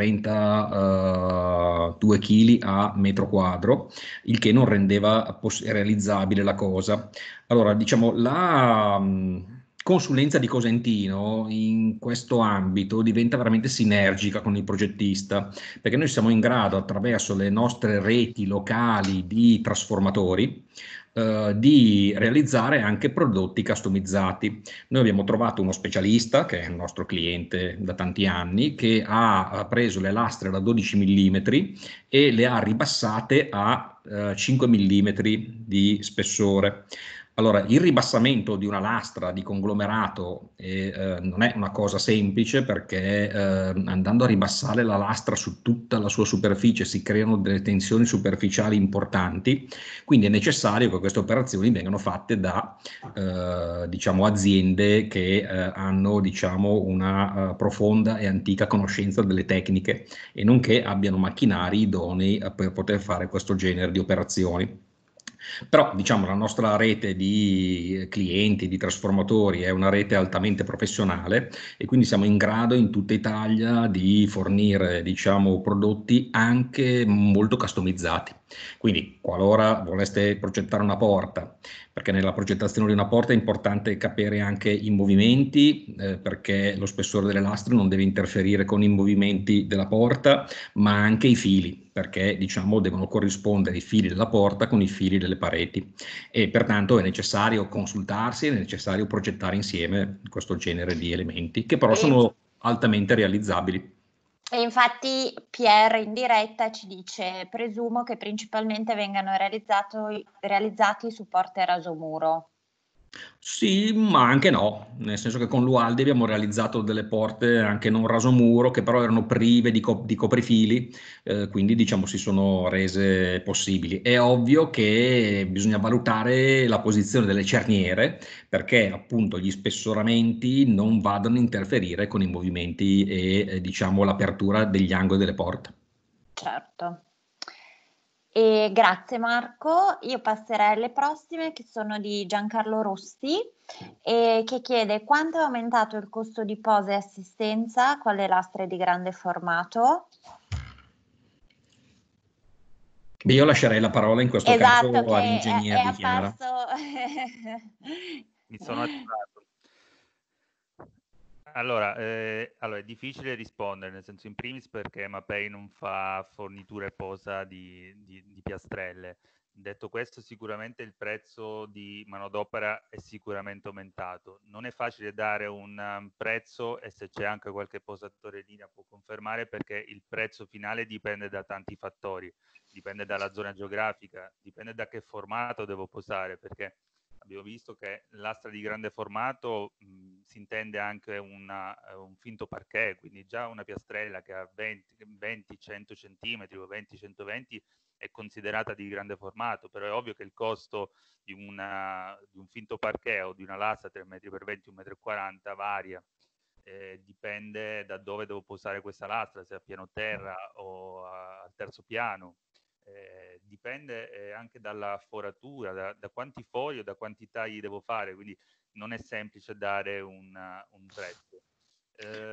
trentadue chili a metro quadro, il che non rendeva realizzabile la cosa. Allora, diciamo, la mh, consulenza di Cosentino in questo ambito diventa veramente sinergica con il progettista, perché noi siamo in grado, attraverso le nostre reti locali di trasformatori, eh, di realizzare anche prodotti customizzati. Noi abbiamo trovato uno specialista, che è il nostro cliente da tanti anni, che ha, ha preso le lastre da dodici millimetri e le ha ribassate a eh, cinque millimetri di spessore. Allora, il ribassamento di una lastra di conglomerato eh, eh, non è una cosa semplice, perché eh, andando a ribassare la lastra su tutta la sua superficie si creano delle tensioni superficiali importanti, quindi è necessario che queste operazioni vengano fatte da eh, diciamo, aziende che eh, hanno, diciamo, una uh, profonda e antica conoscenza delle tecniche e nonché abbiano macchinari idonei per poter fare questo genere di operazioni. Però, diciamo, la nostra rete di clienti, di trasformatori è una rete altamente professionale e quindi siamo in grado in tutta Italia di fornire, diciamo, prodotti anche molto customizzati. Quindi, qualora voleste progettare una porta, perché nella progettazione di una porta è importante capire anche i movimenti, eh, perché lo spessore delle lastre non deve interferire con i movimenti della porta, ma anche i fili, perché, diciamo, devono corrispondere i fili della porta con i fili delle pareti e pertanto è necessario consultarsi, è necessario progettare insieme questo genere di elementi, che però E, sono altamente realizzabili. E infatti Pierre in diretta ci dice: presumo che principalmente vengano realizzati su porte a rasomuro. Sì, ma anche no, nel senso che con Lualdi abbiamo realizzato delle porte anche non rasomuro, che però erano prive di, co di coprifili, eh, quindi, diciamo, si sono rese possibili. È ovvio che bisogna valutare la posizione delle cerniere, perché appunto gli spessoramenti non vadano a interferire con i movimenti e eh, diciamo, l'apertura degli angoli delle porte. Certo. E grazie Marco, io passerei alle prossime, che sono di Giancarlo Rossi, e che chiede: quanto è aumentato il costo di posa e assistenza con le lastre di grande formato? Beh, io lascerei la parola in questo Esatto, caso che è, è all'ingegner di Chiara. apparso. Mi sono attivato. Allora, eh, allora, è difficile rispondere, nel senso, in primis perché Mapei non fa forniture posa di, di, di piastrelle. Detto questo, sicuramente il prezzo di manodopera è sicuramente aumentato. Non è facile dare un um, prezzo, e se c'è anche qualche posatore in linea può confermare, perché il prezzo finale dipende da tanti fattori. Dipende dalla zona geografica, dipende da che formato devo posare, perché abbiamo visto che l'astra di grande formato mh, si intende anche una, uh, un finto parquet, quindi già una piastrella che ha venti cento centimetri o venti centoventi è considerata di grande formato, però è ovvio che il costo di, una, di un finto parquet o di una lastra tre metri per venti, un metro e quaranta varia. Eh, dipende da dove devo posare questa lastra, se a piano terra o a, al terzo piano. Eh, dipende eh, anche dalla foratura, da, da quanti fogli o da quanti tagli devo fare, quindi non è semplice dare un, un prezzo. Eh,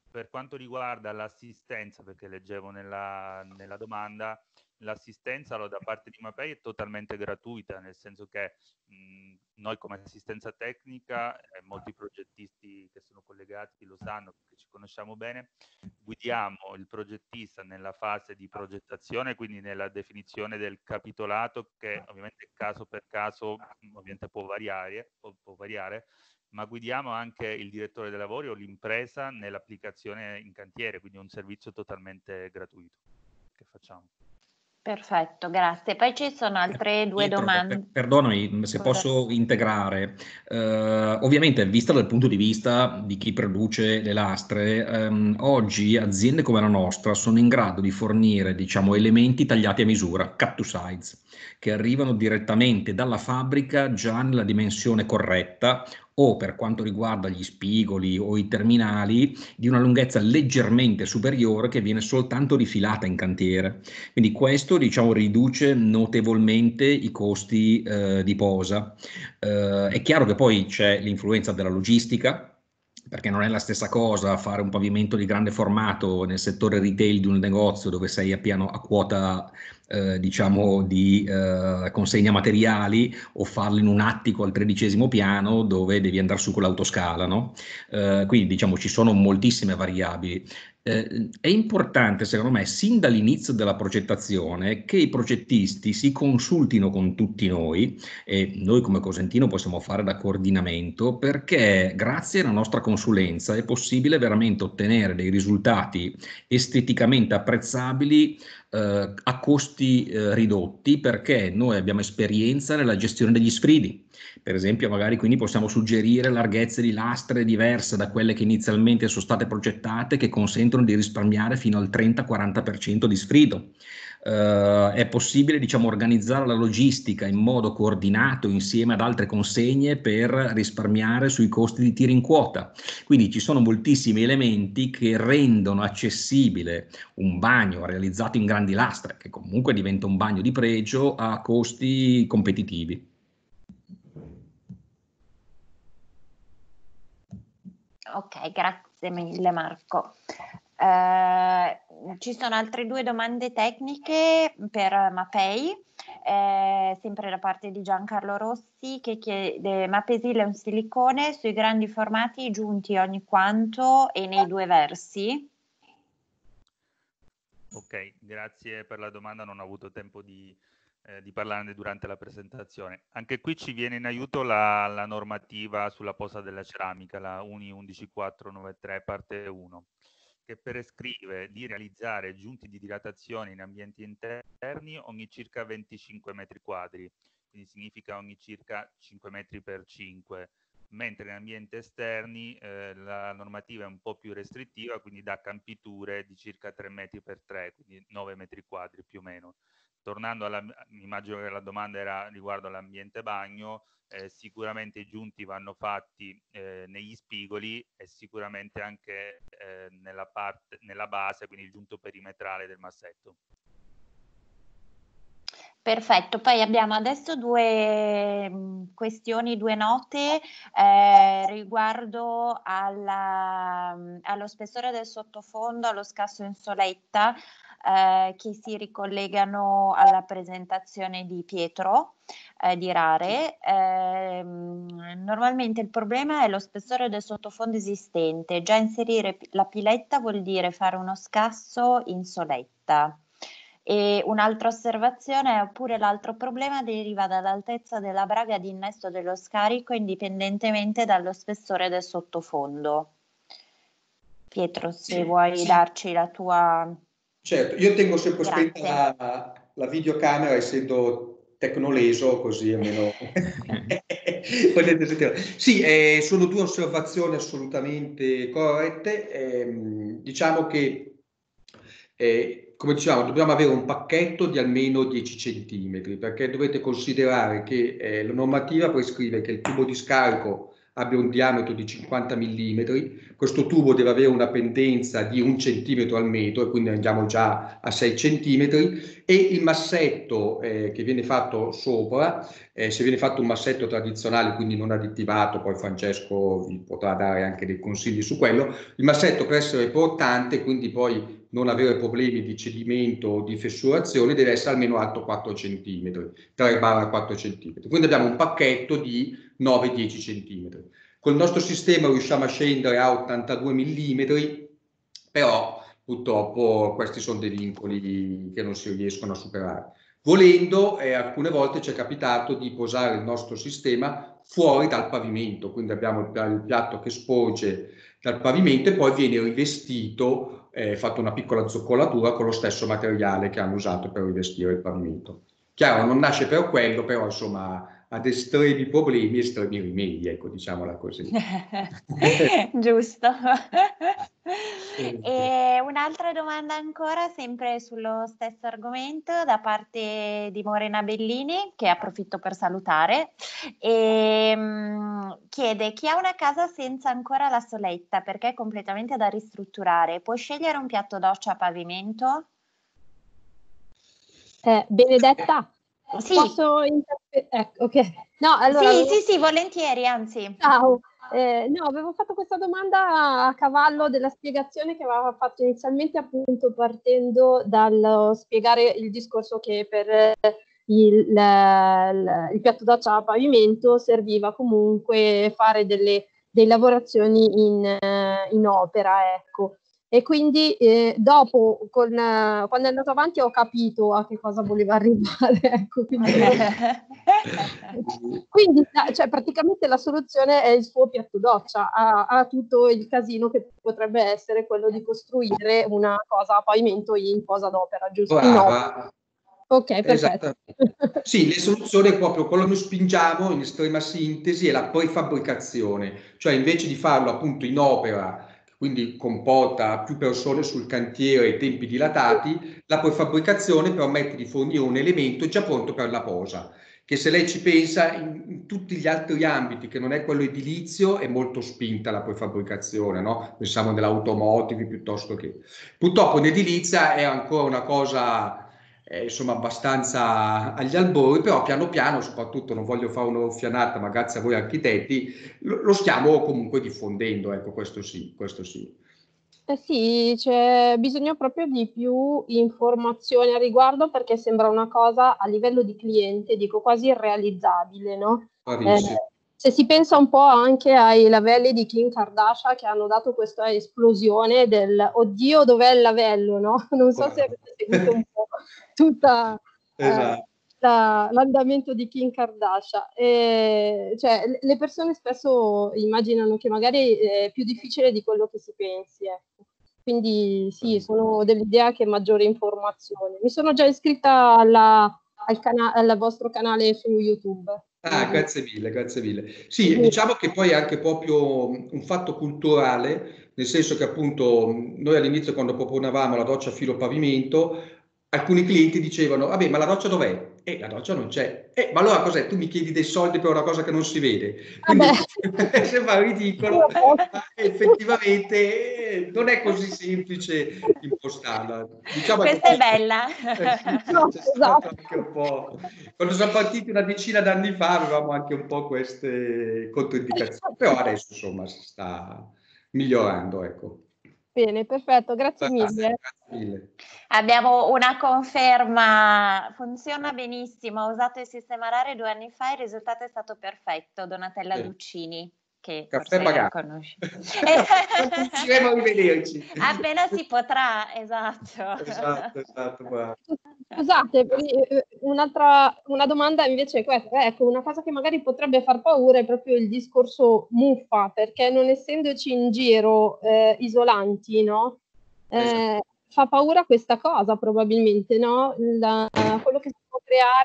per quanto riguarda l'assistenza, perché leggevo nella, nella domanda, l'assistenza allora, da parte di Mapei è totalmente gratuita, nel senso che mh, noi come assistenza tecnica, eh, molti progettisti che sono collegati lo sanno, perché ci conosciamo bene, guidiamo il progettista nella fase di progettazione, quindi nella definizione del capitolato, che ovviamente caso per caso ovviamente può variare, può, può variare, ma guidiamo anche il direttore dei lavori o l'impresa nell'applicazione in cantiere, quindi un servizio totalmente gratuito che facciamo. Perfetto, grazie. Poi ci sono altre due Pietro, domande. per, perdonami se posso integrare. Eh, ovviamente, vista dal punto di vista di chi produce le lastre, ehm, oggi aziende come la nostra sono in grado di fornire, diciamo, elementi tagliati a misura, cut to size, che arrivano direttamente dalla fabbrica già nella dimensione corretta, o per quanto riguarda gli spigoli o i terminali, di una lunghezza leggermente superiore che viene soltanto rifilata in cantiere. Quindi questo, diciamo, riduce notevolmente i costi eh, di posa. Eh, è chiaro che poi c'è l'influenza della logistica, perché non è la stessa cosa fare un pavimento di grande formato nel settore retail di un negozio dove sei a piano a quota eh, diciamo di eh, consegna materiali, o farlo in un attico al tredicesimo piano dove devi andare su con l'autoscala, no? Eh, quindi diciamo ci sono moltissime variabili. Eh, è importante, secondo me, sin dall'inizio della progettazione, che i progettisti si consultino con tutti noi, e noi come Cosentino possiamo fare da coordinamento, perché grazie alla nostra consulenza è possibile veramente ottenere dei risultati esteticamente apprezzabili eh, a costi eh, ridotti, perché noi abbiamo esperienza nella gestione degli sfridi. Per esempio, magari quindi possiamo suggerire larghezze di lastre diverse da quelle che inizialmente sono state progettate, che consentono di risparmiare fino al trenta quaranta per cento di sfrido. Uh, è possibile, diciamo, organizzare la logistica in modo coordinato insieme ad altre consegne per risparmiare sui costi di tiro in quota. Quindi ci sono moltissimi elementi che rendono accessibile un bagno realizzato in grandi lastre, che comunque diventa un bagno di pregio, a costi competitivi. Ok, grazie mille Marco. Eh, ci sono altre due domande tecniche per Mapei, eh, sempre da parte di Giancarlo Rossi, che chiede: Mapesile è un silicone sui grandi formati giunti ogni quanto e nei due versi? Ok, grazie per la domanda, non ho avuto tempo di, eh, di parlarne durante la presentazione. Anche qui ci viene in aiuto la, la normativa sulla posa della ceramica, la UNI uno uno quattro nove tre parte uno, che prescrive di realizzare giunti di dilatazione in ambienti interni ogni circa venticinque metri quadri, quindi significa ogni circa cinque metri per cinque, mentre in ambienti esterni eh, la normativa è un po' più restrittiva, quindi dà campiture di circa tre metri per tre, quindi nove metri quadri più o meno. Tornando alla, immagino che la domanda era riguardo all'ambiente bagno, eh, sicuramente i giunti vanno fatti eh, negli spigoli e sicuramente anche eh, nella, parte, nella base, quindi il giunto perimetrale del massetto. Perfetto, poi abbiamo adesso due mh, questioni, due note eh, riguardo alla, allo spessore del sottofondo, allo scasso in soletta, eh, che si ricollegano alla presentazione di Pietro eh, di Rare. Eh, normalmente il problema è lo spessore del sottofondo esistente. Già inserire la piletta vuol dire fare uno scasso in soletta. E un'altra osservazione è: oppure l'altro problema deriva dall'altezza della braga di innesto dello scarico indipendentemente dallo spessore del sottofondo. Pietro, se sì, vuoi sì. darci la tua... Certo, io tengo sempre spenta la, la videocamera, essendo tecnoleso, così almeno potete sentire. Sì, eh, sono due osservazioni assolutamente corrette. Eh, diciamo che eh, come diciamo, dobbiamo avere un pacchetto di almeno dieci centimetri, perché dovete considerare che eh, la normativa prescrive che il tubo di scarico abbia un diametro di cinquanta millimetri, questo tubo deve avere una pendenza di un centimetro al metro e quindi andiamo già a sei centimetri, e il massetto eh, che viene fatto sopra, eh, se viene fatto un massetto tradizionale, quindi non additivato, poi Francesco vi potrà dare anche dei consigli su quello, il massetto per essere portante, quindi poi non avere problemi di cedimento o di fessurazione, deve essere almeno alto quattro centimetri, tre quattro centimetri. Quindi abbiamo un pacchetto di nove dieci centimetri. Col nostro sistema riusciamo a scendere a ottantadue millimetri, però purtroppo questi sono dei vincoli che non si riescono a superare. Volendo, eh, alcune volte ci è capitato di posare il nostro sistema fuori dal pavimento, quindi abbiamo il, il piatto che sporge dal pavimento e poi viene rivestito, eh, fatto una piccola zoccolatura con lo stesso materiale che hanno usato per rivestire il pavimento. Chiaro, non nasce per quello, però insomma ad estremi problemi, estremi rimedi, ecco, diciamola così. Giusto. E un'altra domanda ancora, sempre sullo stesso argomento, da parte di Morena Bellini, che approfitto per salutare, e um, chiede: chi ha una casa senza ancora la soletta perché è completamente da ristrutturare, può scegliere un piatto doccia a pavimento? Eh, Benedetta? Sì. Posso interpe- ecco, ok. No, allora, sì, avevo... sì, sì, volentieri, anzi. Ciao. Eh, no, avevo fatto questa domanda a cavallo della spiegazione che aveva fatto inizialmente, appunto partendo dal spiegare il discorso che per il, la, la, il piatto doccia a pavimento serviva comunque fare delle, delle lavorazioni in, in opera, ecco. E quindi eh, dopo, con, uh, quando è andato avanti, ho capito a che cosa voleva arrivare. Ecco, quindi quindi cioè, praticamente la soluzione è il suo piatto doccia, ha, ha tutto il casino che potrebbe essere quello di costruire una cosa a pavimento in posa d'opera, giusto? Brava. Ok, perfetto. Sì, le soluzioni è proprio quello che noi spingiamo in estrema sintesi è la prefabbricazione, cioè invece di farlo appunto in opera, quindi comporta più persone sul cantiere e tempi dilatati, la prefabbricazione permette di fornire un elemento già pronto per la posa, che se lei ci pensa in, in tutti gli altri ambiti che non è quello edilizio è molto spinta la prefabbricazione, no? Pensiamo nell'automotive piuttosto che... Purtroppo in edilizia è ancora una cosa... Eh, insomma abbastanza agli albori, però piano piano, soprattutto non voglio fare un'orfianata, ma grazie a voi architetti, lo, lo stiamo comunque diffondendo, ecco, questo sì, questo sì. Eh sì, c'è bisogno proprio di più informazioni a riguardo, perché sembra una cosa a livello di cliente, dico quasi irrealizzabile, no? Eh, se si pensa un po' anche ai lavelli di Kim Kardashian che hanno dato questa esplosione del oddio dov'è il lavello, no? Non so se avete seguito un po' tutta esatto. eh, la, l'andamento di Kim Kardashian. E, cioè, le persone spesso immaginano che magari è più difficile di quello che si pensi, ecco. Quindi sì, sono dell'idea che maggiore informazione. Mi sono già iscritta alla, al, cana- al vostro canale su YouTube. Ah, grazie mille, grazie mille. Sì, diciamo che poi è anche proprio un fatto culturale, nel senso che appunto noi all'inizio quando proponevamo la doccia a filo pavimento, alcuni clienti dicevano, vabbè, ma la doccia dov'è? Eh, la doccia non c'è. Eh, ma allora cos'è? Tu mi chiedi dei soldi per una cosa che non si vede. Quindi sembra ridicolo, ma effettivamente non è così semplice impostarla. Diciamo Questa che... è bella. No, c'è stato anche un po'... Quando siamo partiti una decina d'anni fa avevamo anche un po' queste controindicazioni, però adesso insomma si sta migliorando, ecco. Bene, perfetto, grazie mille. Grazie mille. Abbiamo una conferma, funziona benissimo, ho usato il sistema Rare due anni fa, il risultato è stato perfetto. Donatella Sì. Luccini, che Caffè forse pagato. conosci. Riusciremo a rivederci. Appena si potrà, esatto. Esatto, esatto, bravo. Scusate, un'altra una domanda invece è questa, ecco, una cosa che magari potrebbe far paura è proprio il discorso muffa, perché non essendoci in giro eh, isolanti, no? Eh, Esatto. Fa paura questa cosa probabilmente, no? La, quello che si può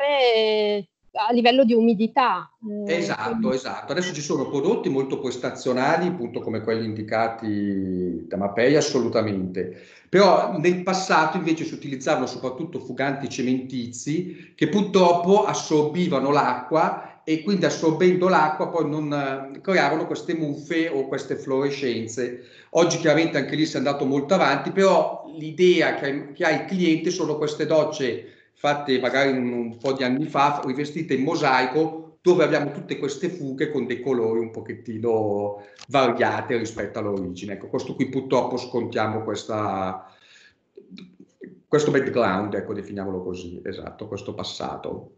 creare a livello di umidità. Eh, Esatto, quindi... esatto. Adesso ci sono prodotti molto prestazionali, appunto come quelli indicati da Mapei, assolutamente. Però nel passato invece si utilizzavano soprattutto fuganti cementizi che purtroppo assorbivano l'acqua e quindi assorbendo l'acqua poi non eh, creavano queste muffe o queste fluorescenze. Oggi chiaramente anche lì si è andato molto avanti, però l'idea che, che ha il cliente sono queste docce fatte magari un, un po' di anni fa, rivestite in mosaico, dove abbiamo tutte queste fughe con dei colori un pochettino variate rispetto all'origine. Ecco, questo qui purtroppo scontiamo questa, questo background, ecco, definiamolo così, esatto, questo passato.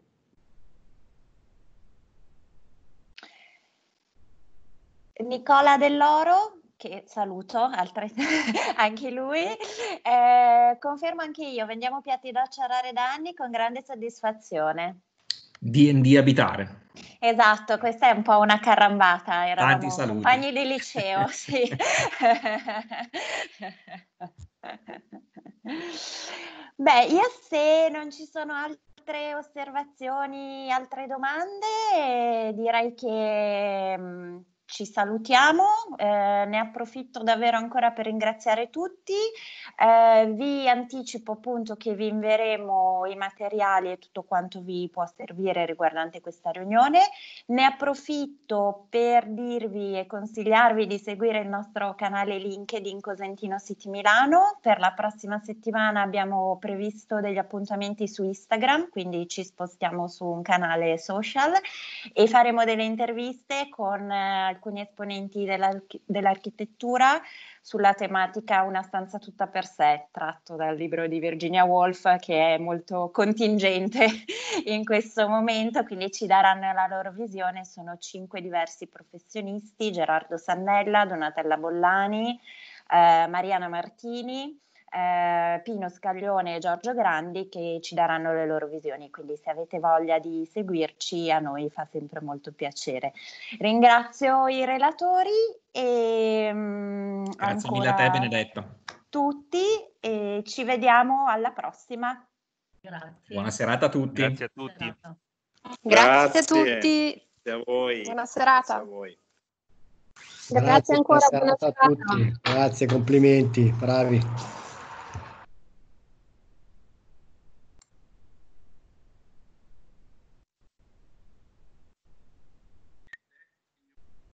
Nicola Dell'Oro, che saluto, altre, anche lui, eh, confermo anche io, vendiamo piatti doccia rare da anni con grande soddisfazione. D and D Abitare. Esatto, questa è un po' una carambata, eravamo compagni di liceo, sì. Beh, io se non ci sono altre osservazioni, altre domande, direi che mh, ci salutiamo, eh, ne approfitto davvero ancora per ringraziare tutti, eh, vi anticipo appunto che vi invieremo i materiali e tutto quanto vi può servire riguardante questa riunione, ne approfitto per dirvi e consigliarvi di seguire il nostro canale LinkedIn Cosentino City Milano, per la prossima settimana abbiamo previsto degli appuntamenti su Instagram, quindi ci spostiamo su un canale social e faremo delle interviste con eh, alcuni esponenti dell'arch- dell'architettura sulla tematica Una stanza tutta per sé, tratto dal libro di Virginia Woolf, che è molto contingente in questo momento, quindi ci daranno la loro visione. Sono cinque diversi professionisti: Gerardo Sannella, Donatella Bollani, eh, Mariana Martini, Eh, Pino Scaglione e Giorgio Grandi, che ci daranno le loro visioni, quindi se avete voglia di seguirci a noi fa sempre molto piacere. Ringrazio i relatori e mh, grazie ancora mille a te Benedetta. Tutti e ci vediamo alla prossima. Grazie. Buona serata a tutti. Grazie a tutti. Serata. Grazie a tutti. Grazie a voi. Buona serata. Grazie a voi. Grazie ancora, buona serata a tutti. Grazie, complimenti, bravi.